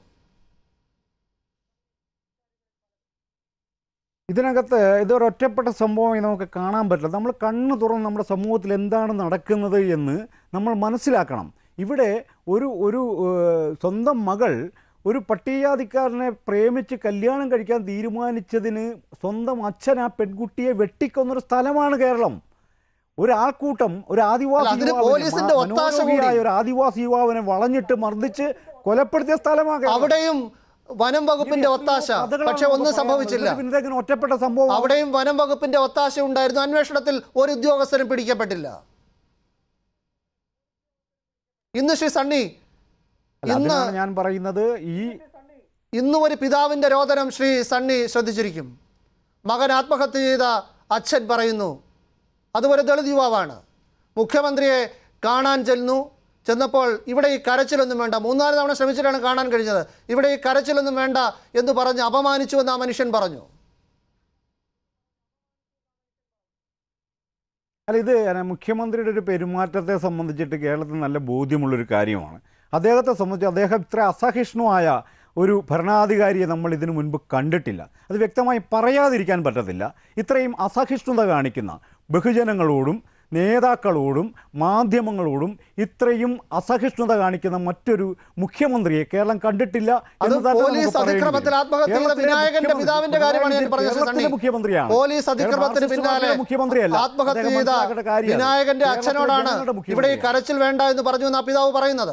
ഇതിനകത്ത് ഇതൊരൊറ്റപ്പെട്ട സംഭവമായി നമുക്ക് കാണാൻ പറ്റില്ല. നമ്മൾ കണ്ണ് തുറന്ന് നമ്മുടെ സമൂഹത്തിൽ എന്താണ് നടക്കുന്നത് എന്ന് നമ്മൾ മനസ്സിലാക്കണം. ഇവിടെ ഒരു ഒരു സ്വന്തം മകൾ ഒരു പട്ടികജാതിക്കാരനെ പ്രേമിച്ച് കല്യാണം കഴിക്കാൻ തീരുമാനിച്ചതിന് സ്വന്തം അച്ഛൻ ആ പെൺകുട്ടിയെ വെട്ടിക്കൊന്നൊരു സ്ഥലമാണ് കേരളം. ഒരു ആൾക്കൂട്ടം ഒരു ആദിവാസി മനോരോഗിയായ ഒരു ആദിവാസി യുവാവിനെ വളഞ്ഞിട്ട് മർദ്ദിച്ച് കൊലപ്പെടുത്തിയ സ്ഥലമാണ്. അവിടെയും വനം വകുപ്പിന്റെ ഒത്താശ, പക്ഷെ ഒന്നും സംഭവിച്ചില്ല. ഒറ്റപ്പെട്ട സംഭവം. അവിടെയും വനം വകുപ്പിന്റെ ഒത്താശ ഉണ്ടായിരുന്നു. അന്വേഷണത്തിൽ ഒരു ഉദ്യോഗസ്ഥരും പിടിക്കപ്പെട്ടില്ല. ഇന്ന് ശ്രീ സണ്ണി ഇന്ന് ഞാൻ പറയുന്നത് ഈ ഇന്നും ഒരു പിതാവിന്റെ രോദനം ശ്രീ സണ്ണി ശ്രദ്ധിച്ചിരിക്കും. മകൻ ആത്മഹത്യ ചെയ്ത അച്ഛൻ പറയുന്നു, അതുപോലെ ദളിത് യുവാവാണ്, മുഖ്യമന്ത്രിയെ കാണാൻ ചെല്ലുന്നു. ചെന്നപ്പോൾ ഇവിടെ ഈ കരച്ചിലൊന്നും വേണ്ട, മൂന്നാല് തവണ ശ്രമിച്ചിട്ടാണ് കാണാൻ കഴിഞ്ഞത്, ഇവിടെ ഈ കരച്ചിലൊന്നും വേണ്ട എന്ന് പറഞ്ഞ് അപമാനിച്ചുവെന്ന് ആ മനുഷ്യൻ പറഞ്ഞു. അല്ല, ഇത് മുഖ്യമന്ത്രിയുടെ ഒരു പെരുമാറ്റത്തെ സംബന്ധിച്ചിട്ട് കേരളത്തിൽ നല്ല ബോധ്യമുള്ളൊരു കാര്യമാണ്. അദ്ദേഹത്തെ സംബന്ധിച്ച് അദ്ദേഹം ഇത്ര അസഹിഷ്ണുവായ ഒരു ഭരണാധികാരിയെ നമ്മൾ ഇതിനു മുൻപ് കണ്ടിട്ടില്ല. അത് വ്യക്തമായി പറയാതിരിക്കാൻ പറ്റത്തില്ല. ഇത്രയും അസഹിഷ്ണുത കാണിക്കുന്ന ബഹുജനങ്ങളോടും നേതാക്കളോടും മാധ്യമങ്ങളോടും ഇത്രയും അസഹിഷ്ണുത കാണിക്കുന്ന മറ്റൊരു മുഖ്യമന്ത്രിയെ കേരളം കണ്ടിട്ടില്ല. പോലീസ് അതിക്രമത്തിൽ ആത്മഹത്യ ചെയ്ത വിനായകന്റെ പിതാവിന്റെ കാര്യമാണ് ഞാൻ പറഞ്ഞത്. മുഖ്യമന്ത്രിയാണ്. പോലീസ് അതിക്രമത്തിന് പിന്നാലെ ആത്മഹത്യ ചെയ്ത വിനായകന്റെ അച്ഛനോടാണ് ഇവിടെ ഈ കരച്ചിൽ വേണ്ട എന്ന് പറഞ്ഞു എന്ന് ആ പിതാവ് പറയുന്നത്.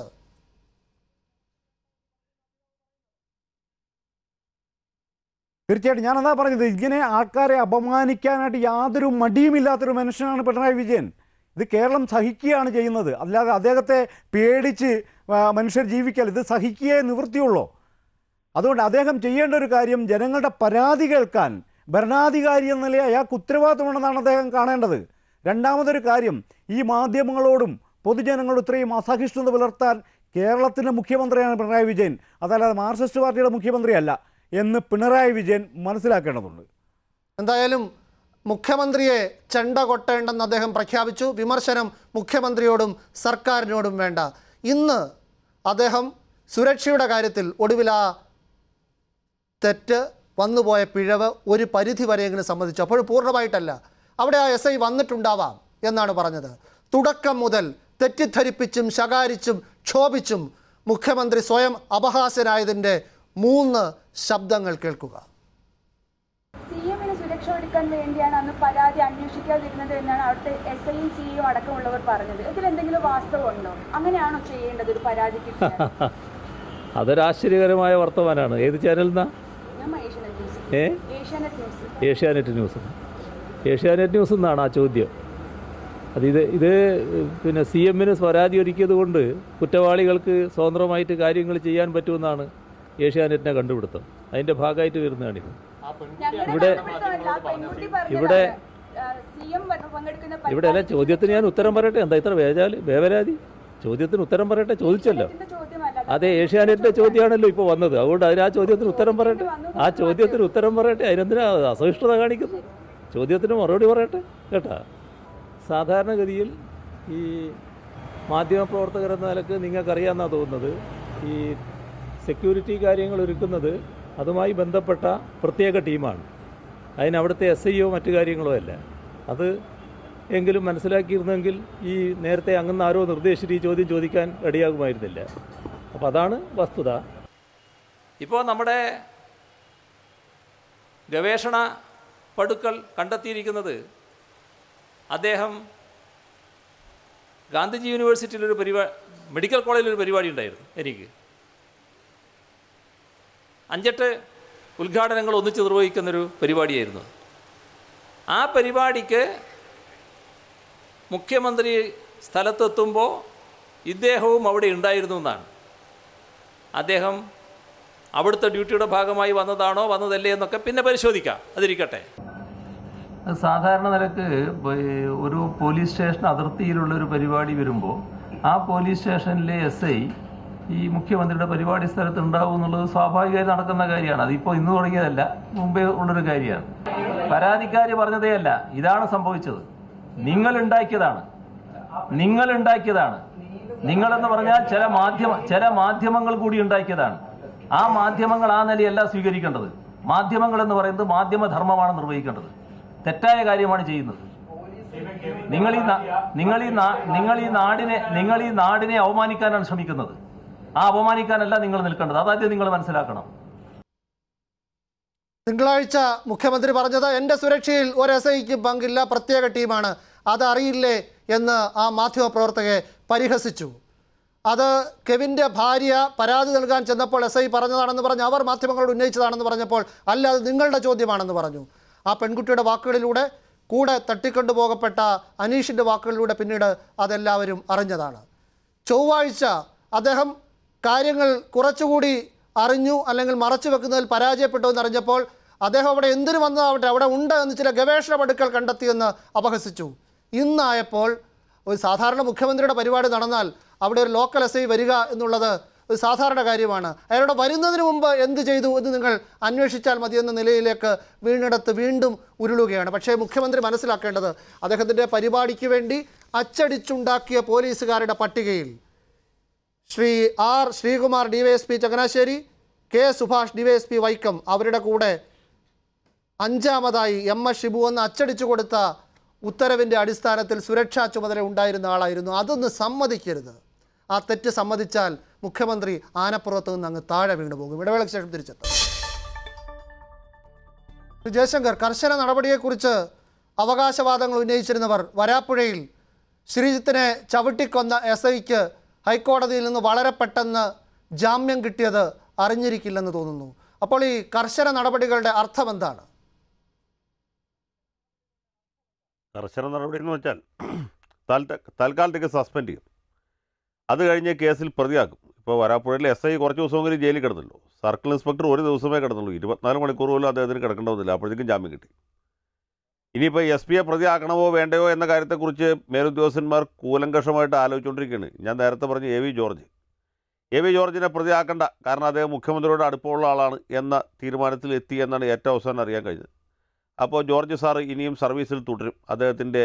തീർച്ചയായിട്ടും ഞാനതാ പറഞ്ഞത്, ഇങ്ങനെ ആൾക്കാരെ അപമാനിക്കാനായിട്ട് യാതൊരു മടിയുമില്ലാത്തൊരു മനുഷ്യനാണ് പിണറായി വിജയൻ. ഇത് കേരളം സഹിക്കുകയാണ് ചെയ്യുന്നത്, അല്ലാതെ അദ്ദേഹത്തെ പേടിച്ച് മനുഷ്യർ ജീവിക്കൽ ഇത് സഹിക്കുകയേ നിവൃത്തിയുള്ളൂ. അതുകൊണ്ട് അദ്ദേഹം ചെയ്യേണ്ട ഒരു കാര്യം ജനങ്ങളുടെ പരാതി കേൾക്കാൻ ഭരണാധികാരി എന്ന നിലയിൽ അയാൾക്ക് ഉത്തരവാദിത്തമുണ്ടെന്നാണ് അദ്ദേഹം കാണേണ്ടത്. രണ്ടാമതൊരു കാര്യം, ഈ മാധ്യമങ്ങളോടും പൊതുജനങ്ങളോടും ഇത്രയും അസഹിഷ്ണുത പുലർത്താൻ കേരളത്തിൻ്റെ മുഖ്യമന്ത്രിയാണ് പിണറായി വിജയൻ, അതല്ലാതെ മാർക്സിസ്റ്റ് പാർട്ടിയുടെ മുഖ്യമന്ത്രിയല്ല എന്ന് പിണറായി വിജയൻ മനസ്സിലാക്കേണ്ടതുണ്ട്. എന്തായാലും മുഖ്യമന്ത്രിയെ ചെണ്ട കൊട്ടേണ്ടെന്ന് അദ്ദേഹം പ്രഖ്യാപിച്ചു. വിമർശനം മുഖ്യമന്ത്രിയോടും സർക്കാരിനോടും വേണ്ട. ഇന്ന് അദ്ദേഹം സുരക്ഷയുടെ കാര്യത്തിൽ ഒടുവിൽ ആ തെറ്റ് വന്നുപോയ പിഴവ് ഒരു പരിധി വരെയെങ്കിലും സമ്മതിച്ചു. അപ്പോൾ പൂർണ്ണമായിട്ടല്ല, അവിടെ ആ എസ് ഐ വന്നിട്ടുണ്ടാവാം എന്നാണ് പറഞ്ഞത്. തുടക്കം മുതൽ തെറ്റിദ്ധരിപ്പിച്ചും ശകാരിച്ചും ക്ഷോഭിച്ചും മുഖ്യമന്ത്രി സ്വയം അപഹാസ്യനായതിൻ്റെ മൂന്ന് ശബ്ദങ്ങൾ കേൾക്കുക. സിഎമ്മിന് സുരക്ഷ കൊടുക്കാൻ വേണ്ടിയാണ് അന്ന് പരാതി അന്വേഷിക്കാതിരുന്നത് എന്നാണ് അവിടുത്തെ എസ് ഐയും സിഇയും അടക്കമുള്ളവർ പറഞ്ഞത്. ഇതിലെന്തെങ്കിലും വാസ്തവമുണ്ടോ? അങ്ങനെയാണോ ചെയ്യേണ്ടത് ഒരു പരാതിക്ക്? അതൊരു ആശ്ചര്യകരമായ വർത്തമാനമാണ്. ഏത് ചാനൽ നിന്നാ? ഏ ഏഷ്യാനെറ്റ് ന്യൂസ്. ഏഷ്യാനെറ്റ് ന്യൂസ് എന്നാണ് ആ ചോദ്യം. അത് ഇത് ഇത് പിന്നെ സി എമ്മിന് പരാതി ഒരുക്കിയത് കൊണ്ട് കുറ്റവാളികൾക്ക് സ്വതന്ത്രമായിട്ട് കാര്യങ്ങൾ ചെയ്യാൻ പറ്റുമെന്നാണ് ഏഷ്യാനെറ്റിനെ കണ്ടുപിടുത്തം. അതിൻ്റെ ഭാഗമായിട്ട് വരുന്നതാണിത്. ഇവിടെ ഇവിടെ ഇവിടെ അല്ല, ചോദ്യത്തിന് ഞാൻ ഉത്തരം പറയട്ടെ. എന്താ ഇത്ര വേജാല് വേവരാതി? ചോദ്യത്തിന് ഉത്തരം പറയട്ടെ. ചോദിച്ചല്ലോ, അതെ ഏഷ്യാനെറ്റിൻ്റെ ചോദ്യമാണല്ലോ ഇപ്പോൾ വന്നത്. അതുകൊണ്ട് അതിന് ആ ചോദ്യത്തിന് ഉത്തരം പറയട്ടെ. ആ ചോദ്യത്തിന് ഉത്തരം പറയട്ടെ. അതിനെന്തിനാ അസഹിഷ്ണുത കാണിക്കുന്നു? ചോദ്യത്തിന് മറുപടി പറയട്ടെ കേട്ടാ. സാധാരണഗതിയിൽ ഈ മാധ്യമപ്രവർത്തകരെന്ന നിലക്ക് നിങ്ങൾക്കറിയാമെന്നാണ് തോന്നുന്നത്, ഈ സെക്യൂരിറ്റി കാര്യങ്ങൾ ഒരുക്കുന്നത് അതുമായി ബന്ധപ്പെട്ട പ്രത്യേക ടീമാണ്. അതിന് അവിടുത്തെ എസ് ഐയോ മറ്റു കാര്യങ്ങളോ അല്ല. അത് എങ്കിലും മനസ്സിലാക്കിയിരുന്നെങ്കിൽ ഈ നേരത്തെ അങ്ങനെ ആരോ നിർദ്ദേശിച്ചിട്ട് ഈ ചോദ്യം ചോദിക്കാൻ റെഡിയാകുമായിരുന്നില്ല. അപ്പോൾ അതാണ് വസ്തുത. ഇപ്പോൾ നമ്മുടെ ഗവേഷണ പടുക്കൾ കണ്ടെത്തിയിരിക്കുന്നത്, അദ്ദേഹം ഗാന്ധിജി യൂണിവേഴ്സിറ്റിയിലൊരു പരിപാടി, മെഡിക്കൽ കോളേജിലൊരു പരിപാടി ഉണ്ടായിരുന്നു. എനിക്ക് അഞ്ചെട്ട് ഉദ്ഘാടനങ്ങൾ ഒന്നിച്ച് നിർവഹിക്കുന്നൊരു പരിപാടിയായിരുന്നു. ആ പരിപാടിക്ക് മുഖ്യമന്ത്രി സ്ഥലത്തെത്തുമ്പോൾ ഇദ്ദേഹവും അവിടെ ഉണ്ടായിരുന്നു എന്നാണ്. അദ്ദേഹം അവിടുത്തെ ഡ്യൂട്ടിയുടെ ഭാഗമായി വന്നതാണോ വന്നതല്ലേ എന്നൊക്കെ പിന്നെ പരിശോധിക്കാം, അതിരിക്കട്ടെ. അത് സാധാരണ നിലക്ക് ഒരു പോലീസ് സ്റ്റേഷൻ അതിർത്തിയിലുള്ള ഒരു പരിപാടി വരുമ്പോൾ ആ പോലീസ് സ്റ്റേഷനിലെ എസ് ഐ ഈ മുഖ്യമന്ത്രിയുടെ പരിപാടി സ്ഥലത്ത് ഉണ്ടാവും എന്നുള്ളത് സ്വാഭാവികമായി നടക്കുന്ന കാര്യമാണ്. അതിപ്പോൾ ഇന്ന് തുടങ്ങിയതല്ല, മുമ്പേ ഉള്ളൊരു കാര്യമാണ്. പരാതിക്കാരി പറഞ്ഞതേ അല്ല, ഇതാണ് സംഭവിച്ചത്. നിങ്ങൾ ഉണ്ടാക്കിയതാണ്, നിങ്ങൾ ഉണ്ടാക്കിയതാണ്. നിങ്ങളെന്ന് പറഞ്ഞാൽ ചില മാധ്യമ ചില മാധ്യമങ്ങൾ കൂടി ഉണ്ടാക്കിയതാണ്. ആ മാധ്യമങ്ങൾ ആ നിലയല്ല സ്വീകരിക്കേണ്ടത്. മാധ്യമങ്ങൾ എന്ന് പറയുന്നത് മാധ്യമധർമ്മമാണ് നിർവഹിക്കേണ്ടത്. തെറ്റായ കാര്യമാണ് ചെയ്യുന്നത്. നിങ്ങൾ ഈ നിങ്ങൾ ഈ നിങ്ങൾ ഈ നാടിനെ നിങ്ങൾ ഈ നാടിനെ അവമാനിക്കാനാണ് ശ്രമിക്കുന്നത്. ആ അപമാനിക്കാനല്ല നിങ്ങൾ നിൽക്കേണ്ടത്. അതാദ്യം നിങ്ങൾ മനസ്സിലാക്കണം. തിങ്കളാഴ്ച മുഖ്യമന്ത്രി പറഞ്ഞത് എൻ്റെ സുരക്ഷയിൽ ഒരു എസ് ഐക്ക് പങ്കില്ല, പ്രത്യേക ടീമാണ്, അതറിയില്ലേ എന്ന് ആ മാധ്യമപ്രവർത്തകയെ പരിഹസിച്ചു. അത് കെവിൻ്റെ ഭാര്യ പരാതി നൽകാൻ ചെന്നപ്പോൾ എസ് ഐ പറഞ്ഞതാണെന്ന് പറഞ്ഞ് അവർ മാധ്യമങ്ങളോട് ഉന്നയിച്ചതാണെന്ന് പറഞ്ഞപ്പോൾ അല്ല, അത് നിങ്ങളുടെ ചോദ്യമാണെന്ന് പറഞ്ഞു. ആ പെൺകുട്ടിയുടെ വാക്കുകളിലൂടെ കൂടെ തട്ടിക്കൊണ്ടുപോകപ്പെട്ട അനീഷിൻ്റെ വാക്കുകളിലൂടെ പിന്നീട് അതെല്ലാവരും അറിഞ്ഞതാണ്. ചൊവ്വാഴ്ച അദ്ദേഹം കാര്യങ്ങൾ കുറച്ചുകൂടി അറിഞ്ഞു അല്ലെങ്കിൽ മറച്ചു വെക്കുന്നതിൽ പരാജയപ്പെട്ടു എന്നറിഞ്ഞപ്പോൾ അദ്ദേഹം അവിടെ എന്തിനു വന്നതാവട്ടെ, അവിടെ ഉണ്ട് എന്ന് ചില ഗവേഷണ പടുക്കൾ കണ്ടെത്തിയെന്ന് അപഹസിച്ചു. ഇന്നായപ്പോൾ ഒരു സാധാരണ മുഖ്യമന്ത്രിയുടെ പരിപാടി നടന്നാൽ അവിടെ ഒരു ലോക്കൽ എസ് ഐ വരിക എന്നുള്ളത് ഒരു സാധാരണ കാര്യമാണ്. അയാളുടെ വരുന്നതിന് മുമ്പ് എന്ത് ചെയ്തു എന്ന് നിങ്ങൾ അന്വേഷിച്ചാൽ മതിയെന്ന നിലയിലേക്ക് വീണിടത്ത് വീണ്ടും ഉരുളുകയാണ്. പക്ഷേ മുഖ്യമന്ത്രി മനസ്സിലാക്കേണ്ടത് അദ്ദേഹത്തിൻ്റെ പരിപാടിക്ക് വേണ്ടി അച്ചടിച്ചുണ്ടാക്കിയ പോലീസുകാരുടെ പട്ടികയിൽ Shri R Sreekumar D Y S P Changanassery, K Subhash D Y S P Vaikom, അവരുടെ കൂടെ അഞ്ചാമതായി എം എസ് ഷിബു എന്ന് അച്ചടിച്ചു കൊടുത്ത ഉത്തരവിൻ്റെ അടിസ്ഥാനത്തിൽ സുരക്ഷാ ചുമതല ഉണ്ടായിരുന്ന ആളായിരുന്നു. അതൊന്ന് സമ്മതിക്കരുത്. ആ തെറ്റ് സമ്മതിച്ചാൽ മുഖ്യമന്ത്രി ആനപ്പുറത്ത് നിന്ന് അങ്ങ് താഴെ വീണു പോകും. ഇടവേളയ്ക്ക് ശേഷം തിരിച്ചെത്തും. ജയശങ്കർ, കർശന നടപടിയെക്കുറിച്ച് അവകാശവാദങ്ങൾ ഉന്നയിച്ചിരുന്നവർ വരാപ്പുഴയിൽ ശ്രീജിത്തിനെ ചവിട്ടിക്കൊന്ന എസ് ഐക്ക് ഹൈക്കോടതിയിൽ നിന്ന് വളരെ പെട്ടെന്ന് ജാമ്യം കിട്ടിയത് അറിഞ്ഞിരിക്കില്ലെന്ന് തോന്നുന്നു. അപ്പോൾ ഈ കർശന നടപടികളുടെ അർത്ഥം എന്താണ്? കർശന നടപടി എന്ന് വെച്ചാൽ താൽക്കാലത്തേക്ക് സസ്പെൻഡ് ചെയ്യും, അത് കഴിഞ്ഞ് കേസിൽ പ്രതിയാക്കും. ഇപ്പോൾ വരാപ്പുഴയിൽ എസ് ഐ കുറച്ച് ദിവസമെങ്കിലും ജയിലിൽ കിടന്നല്ലോ. സർക്കിൾ ഇൻസ്പെക്ടർ ഒരു ദിവസമേ കിടന്നുള്ളൂ. ഇരുപത്തിനാല് മണിക്കൂർ പോലും അദ്ദേഹത്തിന് കിടക്കേണ്ടതില്ല. അപ്പോഴത്തേക്കും ജാമ്യം കിട്ടി. ഇനിയിപ്പോൾ എസ് പിയെ പ്രതിയാക്കണമോ വേണ്ടയോ എന്ന കാര്യത്തെക്കുറിച്ച് മേലുദ്യോഗസ്ഥന്മാർ കൂലങ്കഷമായിട്ട് ആലോചിച്ചുകൊണ്ടിരിക്കുകയാണ്. ഞാൻ നേരത്തെ പറഞ്ഞു A V George A V ജോർജിനെ പ്രതിയാക്കേണ്ട, കാരണം അദ്ദേഹം മുഖ്യമന്ത്രിയോട് അടുപ്പമുള്ള ആളാണ് എന്ന തീരുമാനത്തിൽ എത്തി എന്നാണ് ഏറ്റവും അവസാനം അറിയാൻ കഴിഞ്ഞത്. അപ്പോൾ ജോർജ് സാറ് ഇനിയും സർവീസിൽ തുടരും. അദ്ദേഹത്തിൻ്റെ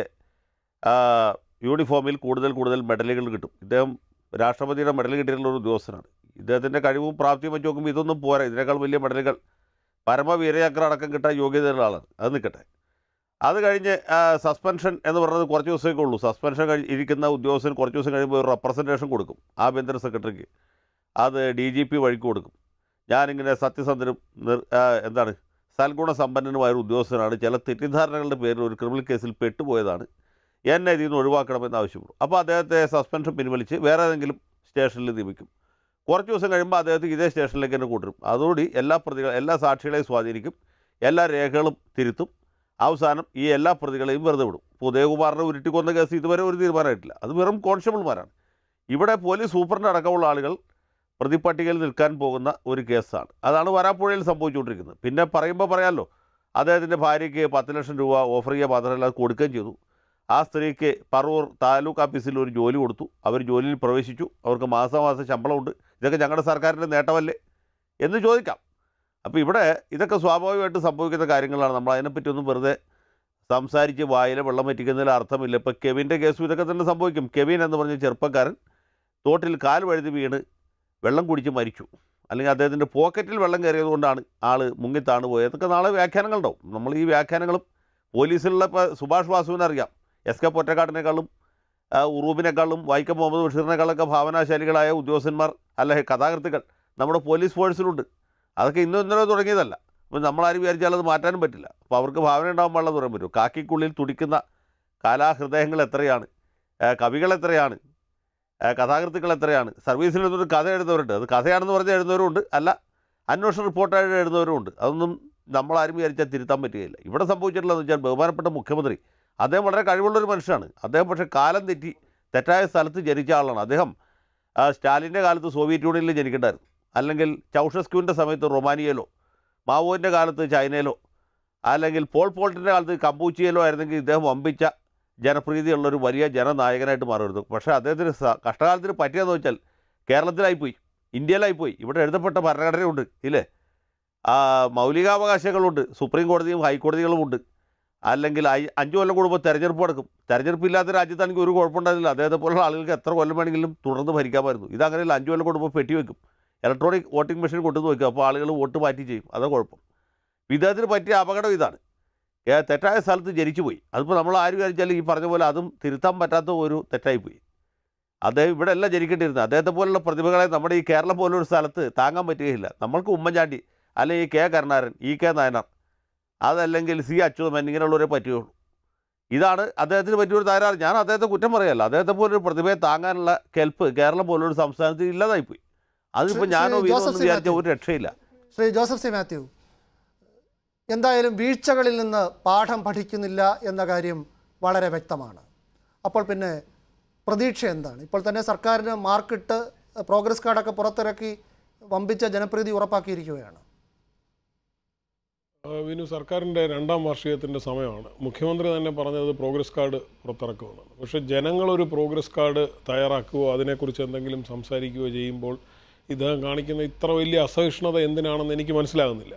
യൂണിഫോമിൽ കൂടുതൽ കൂടുതൽ മെഡലുകൾ കിട്ടും. ഇദ്ദേഹം രാഷ്ട്രപതിയുടെ മെഡൽ കിട്ടിയിട്ടുള്ള ഒരു ഉദ്യോഗസ്ഥനാണ്. ഇദ്ദേഹത്തിൻ്റെ കഴിവും പ്രാപ്തിയും വെച്ച് നോക്കുമ്പോൾ ഇതൊന്നും പോരാ. ഇതിനേക്കാൾ വലിയ മെഡലുകൾ, പരമവീരചക്ര അടക്കം കിട്ടാൻ യോഗ്യതയുള്ള ആളാണ്. അത് നിൽക്കട്ടെ. അത് കഴിഞ്ഞ് സസ്പെൻഷൻ എന്ന് പറയുന്നത് കുറച്ച് ദിവസമൊക്കെ ഉള്ളൂ. സസ്പെൻഷൻ കഴി ഇരിക്കുന്ന ഉദ്യോഗസ്ഥന് കുറച്ച് ദിവസം കഴിയുമ്പോൾ ഒരു റെപ്രസെൻറ്റേഷൻ കൊടുക്കും ആഭ്യന്തര സെക്രട്ടറിക്ക്. അത് ഡി ജി പി വഴിക്ക് കൊടുക്കും. ഞാനിങ്ങനെ സത്യസന്ധനും എന്താണ് സൽഗുണസമ്പന്നനുമായ ഒരു ഉദ്യോഗസ്ഥനാണ്, ചില തെറ്റിദ്ധാരണകളുടെ പേരിൽ ഒരു ക്രിമിനൽ കേസിൽ പെട്ടുപോയതാണ്, എന്നെ ഇതിൽ നിന്ന് ഒഴിവാക്കണമെന്ന് ആവശ്യപ്പെടും. അപ്പോൾ അദ്ദേഹത്തെ സസ്പെൻഷൻ പിൻവലിച്ച് വേറെ ഏതെങ്കിലും സ്റ്റേഷനിൽ നിയമിക്കും. കുറച്ച് ദിവസം കഴിയുമ്പോൾ അദ്ദേഹത്തെ ഇതേ സ്റ്റേഷനിലേക്ക് തന്നെ കൂട്ടും. അതോടെ എല്ലാ പ്രതികൾ എല്ലാ സാക്ഷികളെയും സ്വാധീനിക്കും, എല്ലാ രേഖകളും തിരുത്തും. അവസാനം ഈ എല്ലാ പ്രതികളെയും വെറുതെ വിടും. ഇപ്പോൾ ഉദയകുമാറിനെ ഉരുട്ടിക്കൊന്ന കേസ് ഇതുവരെ ഒരു തീരുമാനമായിട്ടില്ല. അത് വെറും കോൺസ്റ്റബിൾമാരാണ്. ഇവിടെ പോലീസ് സൂപ്രണ്ട് അടക്കമുള്ള ആളുകൾ പ്രതിപട്ടികയിൽ നിൽക്കാൻ പോകുന്ന ഒരു കേസാണ്. അതാണ് വരാപ്പുഴയിൽ സംഭവിച്ചുകൊണ്ടിരിക്കുന്നത്. പിന്നെ പറയുമ്പോൾ പറയാമല്ലോ, അദ്ദേഹത്തിൻ്റെ ഭാര്യയ്ക്ക് പത്ത് ലക്ഷം രൂപ ഓഫർ ചെയ്യുക മാത്രമല്ല അത് കൊടുക്കുകയും ചെയ്തു. ആ സ്ത്രീക്ക് പറവൂർ താലൂക്ക് ഓഫീസിൽ ഒരു ജോലി കൊടുത്തു. അവർ ജോലിയിൽ പ്രവേശിച്ചു. അവർക്ക് മാസമാസം ശമ്പളമുണ്ട്. ഇതൊക്കെ ഞങ്ങളുടെ സർക്കാരിൻ്റെ നേട്ടമല്ലേ എന്ന് ചോദിക്കാം. അപ്പോൾ ഇവിടെ ഇതൊക്കെ സ്വാഭാവികമായിട്ട് സംഭവിക്കുന്ന കാര്യങ്ങളാണ്. നമ്മൾ അതിനെപ്പറ്റി ഒന്നും വെറുതെ സംസാരിച്ച് വായിലെ വെള്ളം വറ്റിക്കുന്നതിൽ അർത്ഥമില്ല. ഇപ്പോൾ കെവിൻ്റെ കേസും ഇതൊക്കെ തന്നെ സംഭവിക്കും. കെവിൻ എന്ന് പറഞ്ഞ ചെറുപ്പക്കാരൻ തോട്ടിൽ കാൽ വഴുതി വീണ് വെള്ളം കുടിച്ച് മരിച്ചു, അല്ലെങ്കിൽ അദ്ദേഹത്തിൻ്റെ പോക്കറ്റിൽ വെള്ളം കയറിയത് കൊണ്ടാണ് ആൾ മുങ്ങിത്താണ് പോയത്. ഇതൊക്കെ നാളെ വ്യാഖ്യാനങ്ങളുണ്ടാവും. നമ്മൾ ഈ വ്യാഖ്യാനങ്ങളും പോലീസിലുള്ള ഇപ്പോൾ സുഭാഷ് വാസുവിനറിയാം, എസ് കെ പൊറ്റക്കാടിനേക്കാളും ഉറൂബിനേക്കാളും വൈക്കം മുഹമ്മദ് ബഷീറിനേക്കാളൊക്കെ ഭാവനാശാലികളായ ഉദ്യോഗസ്ഥന്മാർ അല്ല കഥാകൃത്തുക്കൾ നമ്മുടെ പോലീസ് ഫോഴ്സിലുണ്ട്. അതൊക്കെ ഇന്നും ഇന്നലെ തുടങ്ങിയതല്ല. അപ്പോൾ നമ്മളാരും വിചാരിച്ചാൽ അത് മാറ്റാനും പറ്റില്ല. അപ്പോൾ അവർക്ക് ഭാവന ഉണ്ടാകാൻ പാടില്ല പറയാൻ പറ്റും. കാക്കിക്കുള്ളിൽ തുടിക്കുന്ന കലാഹൃദയങ്ങൾ എത്രയാണ്, കവികൾ എത്രയാണ്, കഥാകൃത്തുക്കൾ എത്രയാണ്. സർവീസിൽ നിന്നൊരു കഥ എഴുതുന്നവരുണ്ട്. അത് കഥയാണെന്ന് പറഞ്ഞ് എഴുതുന്നവരുണ്ട്, അല്ല അന്വേഷണ റിപ്പോർട്ടായിട്ട് എഴുതുന്നവരുമുണ്ട്. അതൊന്നും നമ്മളാരും വിചാരിച്ചാൽ തിരുത്താൻ പറ്റുകയില്ല. ഇവിടെ സംഭവിച്ചിട്ടുള്ളതെന്ന് വെച്ചാൽ ബഹുമാനപ്പെട്ട മുഖ്യമന്ത്രി അദ്ദേഹം വളരെ കഴിവുള്ളൊരു മനുഷ്യനാണ്. അദ്ദേഹം പക്ഷേ കാലം തെറ്റി തെറ്റായ സ്ഥലത്ത് ജനിച്ച ആളാണ്. അദ്ദേഹം സ്റ്റാലിൻ്റെ കാലത്ത് സോവിയറ്റ് യൂണിയനിൽ ജനിക്കേണ്ടായിരുന്നു, അല്ലെങ്കിൽ ചൗഷസ്ക്യൂവിൻ്റെ സമയത്ത് റൊമാനിയയിലോ, മാവോൻ്റെ കാലത്ത് ചൈനയിലോ, അല്ലെങ്കിൽ പോൾ പോൾട്ടിൻ്റെ കാലത്ത് കമ്പൂച്ചിയിലോ ആയിരുന്നെങ്കിൽ ഇദ്ദേഹം വമ്പിച്ച ജനപ്രീതിയുള്ളൊരു വലിയ ജനനായകനായിട്ട് മാറുമായിരുന്നു. പക്ഷേ അദ്ദേഹത്തിന് കഷ്ടകാലത്തിന് പറ്റിയതെന്ന് വെച്ചാൽ കേരളത്തിലായിപ്പോയി, ഇന്ത്യയിലായിപ്പോയി. ഇവിടെ എഴുതപ്പെട്ട ഭരണഘടനയുണ്ട്, ഇല്ലേ? മൗലികാവകാശങ്ങളുണ്ട്, സുപ്രീം കോടതിയും ഹൈക്കോടതികളുമുണ്ട്. അല്ലെങ്കിൽ അഞ്ച് കൊല്ലം കൂടുമ്പോൾ തെരഞ്ഞെടുപ്പ് നടക്കും. തെരഞ്ഞെടുപ്പില്ലാത്ത രാജ്യത്താണെങ്കിൽ ഒരു കുഴപ്പമുണ്ടായിരുന്നില്ല. അദ്ദേഹത്തെ പോലുള്ള ആളുകൾക്ക് എത്ര കൊല്ലം വേണമെങ്കിലും തുടർന്ന് ഭരിക്കാമായിരുന്നു. ഇതങ്ങനെയല്ല, അഞ്ച് കൊല്ലം കൂടുമ്പോൾ പെട്ടി വെക്കും, ഇലക്ട്രോണിക് വോട്ടിംഗ് മെഷീൻ കൊണ്ടുവന്ന് വയ്ക്കും. അപ്പോൾ ആളുകൾ വോട്ട് മാറ്റി ചെയ്യും. അതാ കുഴപ്പം. ഇദ്ദേഹത്തിന് പറ്റിയ അപകടം ഇതാണ്. തെറ്റായ സ്ഥലത്ത് ജനിച്ചു പോയി. അതിപ്പോൾ നമ്മൾ ആര് വിചാരിച്ചാലും ഈ പറഞ്ഞ പോലെ അതും തിരുത്താൻ പറ്റാത്ത ഒരു തെറ്റായിപ്പോയി. അദ്ദേഹം ഇവിടെ അല്ല ജനിക്കേണ്ടിയിരുന്നത്. അദ്ദേഹത്തെ പോലുള്ള പ്രതിഭകളെ നമ്മുടെ ഈ കേരളം പോലൊരു സ്ഥലത്ത് താങ്ങാൻ പറ്റുകയില്ല. നമ്മൾക്ക് ഉമ്മൻചാണ്ടി അല്ലെങ്കിൽ K Karunakaran, E K Nayanar, അതല്ലെങ്കിൽ സി അച്യുതമേനോൻ, ഇങ്ങനെയുള്ളവരെ പറ്റുകയുള്ളൂ. ഇതാണ് അദ്ദേഹത്തിന് പറ്റിയൊരു തകരാറ്. ഞാൻ അദ്ദേഹത്തെ കുറ്റം പറയല്ല. അദ്ദേഹത്തെ പോലൊരു പ്രതിഭയെ താങ്ങാനുള്ള കെൽപ്പ് കേരളം പോലൊരു സംസ്ഥാനത്ത് ഇല്ലാതായിപ്പോയി. അതിപ്പോൾ ഞാനോ വീണോ വിചാരിച്ച ഒരു രക്ഷയില്ല. ശ്രീ ജോസഫ് സി മാത്യു, എന്തായാലും വീഴ്ചകളിൽ നിന്ന് പാഠം പഠിക്കുന്നില്ല എന്ന കാര്യം വളരെ വ്യക്തമാണ്. അപ്പോൾ പിന്നെ പ്രതീക്ഷ എന്താണ്? ഇപ്പോൾ തന്നെ സർക്കാരിന് മാർക്കിട്ട് പ്രോഗ്രസ് കാർഡൊക്കെ പുറത്തിറക്കി വമ്പിച്ച ജനപ്രീതി ഉറപ്പാക്കിയിരിക്കുകയാണ്. വിനു, സർക്കാരിൻ്റെ രണ്ടാം വാർഷികത്തിൻ്റെ സമയമാണ്. മുഖ്യമന്ത്രി തന്നെ പറഞ്ഞത് പ്രോഗ്രസ് കാർഡ് പുറത്തിറക്കുമെന്നാണ്. പക്ഷേ ജനങ്ങളൊരു പ്രോഗ്രസ് കാർഡ് തയ്യാറാക്കുകയോ അതിനെക്കുറിച്ച് എന്തെങ്കിലും സംസാരിക്കുകയോ ചെയ്യുമ്പോൾ ഇദ്ദേഹം കാണിക്കുന്ന ഇത്ര വലിയ അസഹിഷ്ണുത എന്തിനാണെന്ന് എനിക്ക് മനസ്സിലാകുന്നില്ല.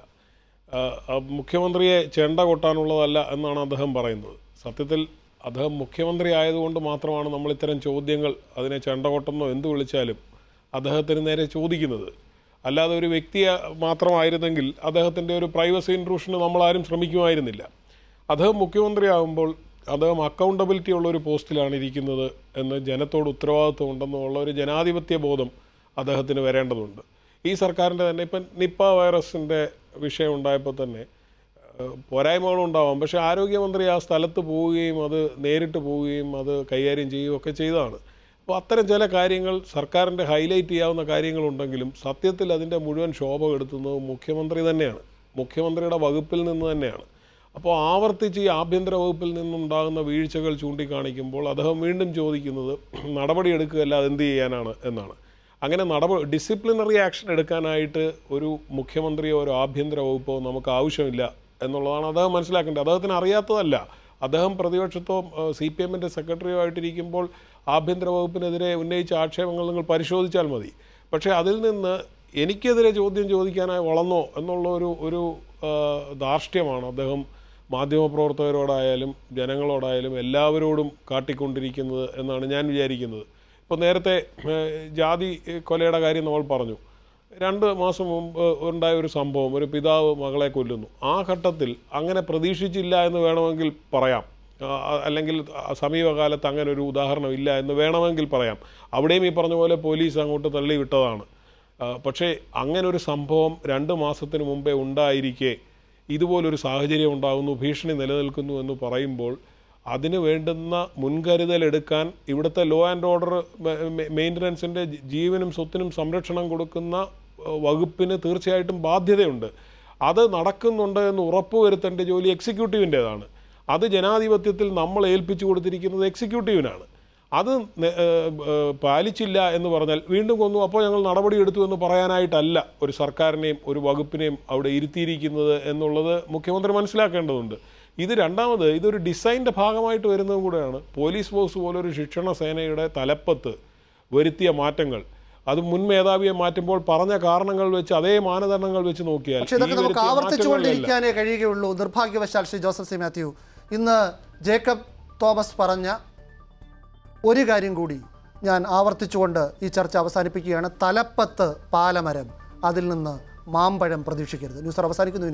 മുഖ്യമന്ത്രിയെ ചെണ്ട കൊട്ടാനുള്ളതല്ല എന്നാണ് അദ്ദേഹം പറയുന്നത്. സത്യത്തിൽ അദ്ദേഹം മുഖ്യമന്ത്രി ആയതുകൊണ്ട് മാത്രമാണ് നമ്മൾ ഇത്തരം ചോദ്യങ്ങൾ, അതിനെ ചെണ്ട കൊട്ടെന്നോ എന്ത് വിളിച്ചാലും അദ്ദേഹത്തിന് നേരെ ചോദിക്കുന്നത്. അല്ലാതെ ഒരു വ്യക്തിയെ മാത്രമായിരുന്നെങ്കിൽ അദ്ദേഹത്തിൻ്റെ ഒരു പ്രൈവസി ഇൻട്രൂഷന് നമ്മളാരും ശ്രമിക്കുമായിരുന്നില്ല. അദ്ദേഹം മുഖ്യമന്ത്രിയാകുമ്പോൾ അദ്ദേഹം അക്കൗണ്ടബിലിറ്റി ഉള്ളൊരു പോസ്റ്റിലാണ് ഇരിക്കുന്നത് എന്ന് ജനത്തോട് ഉത്തരവാദിത്വം ഉണ്ടെന്നുള്ള ഒരു ജനാധിപത്യ ബോധം അദ്ദേഹത്തിന് വരേണ്ടതുണ്ട്. ഈ സർക്കാരിൻ്റെ തന്നെ ഇപ്പം നിപ്പ വൈറസിൻ്റെ വിഷയം ഉണ്ടായപ്പോൾ തന്നെ പോരായ്മകളുണ്ടാവാം. പക്ഷേ ആരോഗ്യമന്ത്രി ആ സ്ഥലത്ത് പോവുകയും അത് നേരിട്ട് പോവുകയും അത് കൈകാര്യം ചെയ്യുകയും ഒക്കെ ചെയ്തതാണ്. അപ്പോൾ അത്തരം ചില കാര്യങ്ങൾ സർക്കാരിൻ്റെ ഹൈലൈറ്റ് ചെയ്യാവുന്ന കാര്യങ്ങളുണ്ടെങ്കിലും സത്യത്തിൽ അതിൻ്റെ മുഴുവൻ ശോഭ കെടുത്തുന്നത് മുഖ്യമന്ത്രി തന്നെയാണ്, മുഖ്യമന്ത്രിയുടെ വകുപ്പിൽ നിന്ന് തന്നെയാണ്. അപ്പോൾ ആവർത്തിച്ച് ഈ ആഭ്യന്തര വകുപ്പിൽ നിന്നുണ്ടാകുന്ന വീഴ്ചകൾ ചൂണ്ടിക്കാണിക്കുമ്പോൾ അദ്ദേഹം വീണ്ടും ചോദിക്കുന്നത് നടപടിയെടുക്കുകയല്ലാതെ എന്ത് ചെയ്യാനാണ് എന്നാണ്. അങ്ങനെ നടപടി ഡിസിപ്ലിനറി ആക്ഷൻ എടുക്കാനായിട്ട് ഒരു മുഖ്യമന്ത്രിയോ ഒരു ആഭ്യന്തര വകുപ്പോ നമുക്ക് ആവശ്യമില്ല എന്നുള്ളതാണ് അദ്ദേഹം മനസ്സിലാക്കേണ്ടത്. അദ്ദേഹത്തിന് അറിയാത്തതല്ല. അദ്ദേഹം പ്രതിപക്ഷത്തോ സി പി എമ്മിൻ്റെ സെക്രട്ടറിയോ ആയിട്ടിരിക്കുമ്പോൾ ആഭ്യന്തര വകുപ്പിനെതിരെ ഉന്നയിച്ച ആക്ഷേപങ്ങൾ നിങ്ങൾ പരിശോധിച്ചാൽ മതി. പക്ഷേ അതിൽ നിന്ന് എനിക്കെതിരെ ചോദ്യം ചോദിക്കാനായി വളർന്നോ എന്നുള്ള ഒരു ഒരു ധാർഷ്ട്യമാണ് അദ്ദേഹം മാധ്യമപ്രവർത്തകരോടായാലും ജനങ്ങളോടായാലും എല്ലാവരോടും കാട്ടിക്കൊണ്ടിരിക്കുന്നത് എന്നാണ് ഞാൻ വിചാരിക്കുന്നത്. ഇപ്പോൾ നേരത്തെ ജാതി കൊലയുടെ കാര്യം നമ്മൾ പറഞ്ഞു. രണ്ട് മാസം മുമ്പ് ഉണ്ടായ ഒരു സംഭവം, ഒരു പിതാവ് മകളെ കൊല്ലുന്നു. ആ ഘട്ടത്തിൽ അങ്ങനെ പ്രതീക്ഷിച്ചില്ല എന്ന് വേണമെങ്കിൽ പറയാം, അല്ലെങ്കിൽ സമീപകാലത്ത് അങ്ങനെ ഒരു ഉദാഹരണം ഇല്ല എന്ന് വേണമെങ്കിൽ പറയാം. അവിടെയും ഈ പറഞ്ഞ പോലെ പോലീസ് അങ്ങോട്ട് തള്ളിവിട്ടതാണ്. പക്ഷേ അങ്ങനെ ഒരു സംഭവം രണ്ട് മാസത്തിന് മുമ്പേ ഉണ്ടായിരിക്കെ ഇതുപോലൊരു സാഹചര്യം ഉണ്ടാകുന്നു, ഭീഷണി നിലനിൽക്കുന്നു എന്ന് പറയുമ്പോൾ അതിന് വേണ്ടുന്ന മുൻകരുതലെടുക്കാൻ ഇവിടുത്തെ ലോ ആൻഡ് ഓർഡർ മെയിൻ്റനൻസിൻ്റെ ജീവനും സ്വത്തിനും സംരക്ഷണം കൊടുക്കുന്ന വകുപ്പിന് തീർച്ചയായിട്ടും ബാധ്യതയുണ്ട്. അത് നടക്കുന്നുണ്ട് എന്ന് ഉറപ്പുവരുത്തേണ്ട ജോലി എക്സിക്യൂട്ടീവിൻ്റേതാണ്. അത് ജനാധിപത്യത്തിൽ നമ്മൾ ഏൽപ്പിച്ചു കൊടുത്തിരിക്കുന്നത് എക്സിക്യൂട്ടീവിനാണ്. അത് പാലിച്ചില്ല എന്ന് പറഞ്ഞാൽ വീണ്ടും കൊന്നു, അപ്പോൾ ഞങ്ങൾ നടപടിയെടുത്തു എന്ന് പറയാനായിട്ടല്ല ഒരു സർക്കാരിനെയും ഒരു വകുപ്പിനെയും അവിടെ ഇരുത്തിയിരിക്കുന്നത് എന്നുള്ളത് മുഖ്യമന്ത്രി മനസ്സിലാക്കേണ്ടതുണ്ട്. ഇത് രണ്ടാമത് ഇതൊരു ഡിസൈൻ്റെ ഭാഗമായിട്ട് വരുന്നതും കൂടെയാണ്. പോലീസ് ഫോഴ്സ് പോലൊരു ശിക്ഷണ സേനയുടെ തലപ്പത്ത് വരുത്തിയ മാറ്റങ്ങൾ, അത് മുൻ മേധാവിയെ മാറ്റുമ്പോൾ പറഞ്ഞ കാരണങ്ങൾ വെച്ച് അതേ മാനദണ്ഡങ്ങൾ വെച്ച് നോക്കിയാൽ പക്ഷേ ഇതൊക്കെ നമുക്ക് ആവർത്തിച്ചുകൊണ്ടിരിക്കാനേ കഴിയുകയുള്ളൂ. നിർഭാഗ്യവശാൽ ശ്രീ ജോസഫ് സി മാത്യു, ഇന്ന് ജേക്കബ് തോമസ് പറഞ്ഞ ഒരു കാര്യം കൂടി ഞാൻ ആവർത്തിച്ചുകൊണ്ട് ഈ ചർച്ച അവസാനിപ്പിക്കുകയാണ്. തലപ്പത്ത് പാലമരം, അതിൽ നിന്ന് മാമ്പഴം പ്രതീക്ഷിക്കരുത്. ന്യൂസ് അവസാനിക്കുന്നു.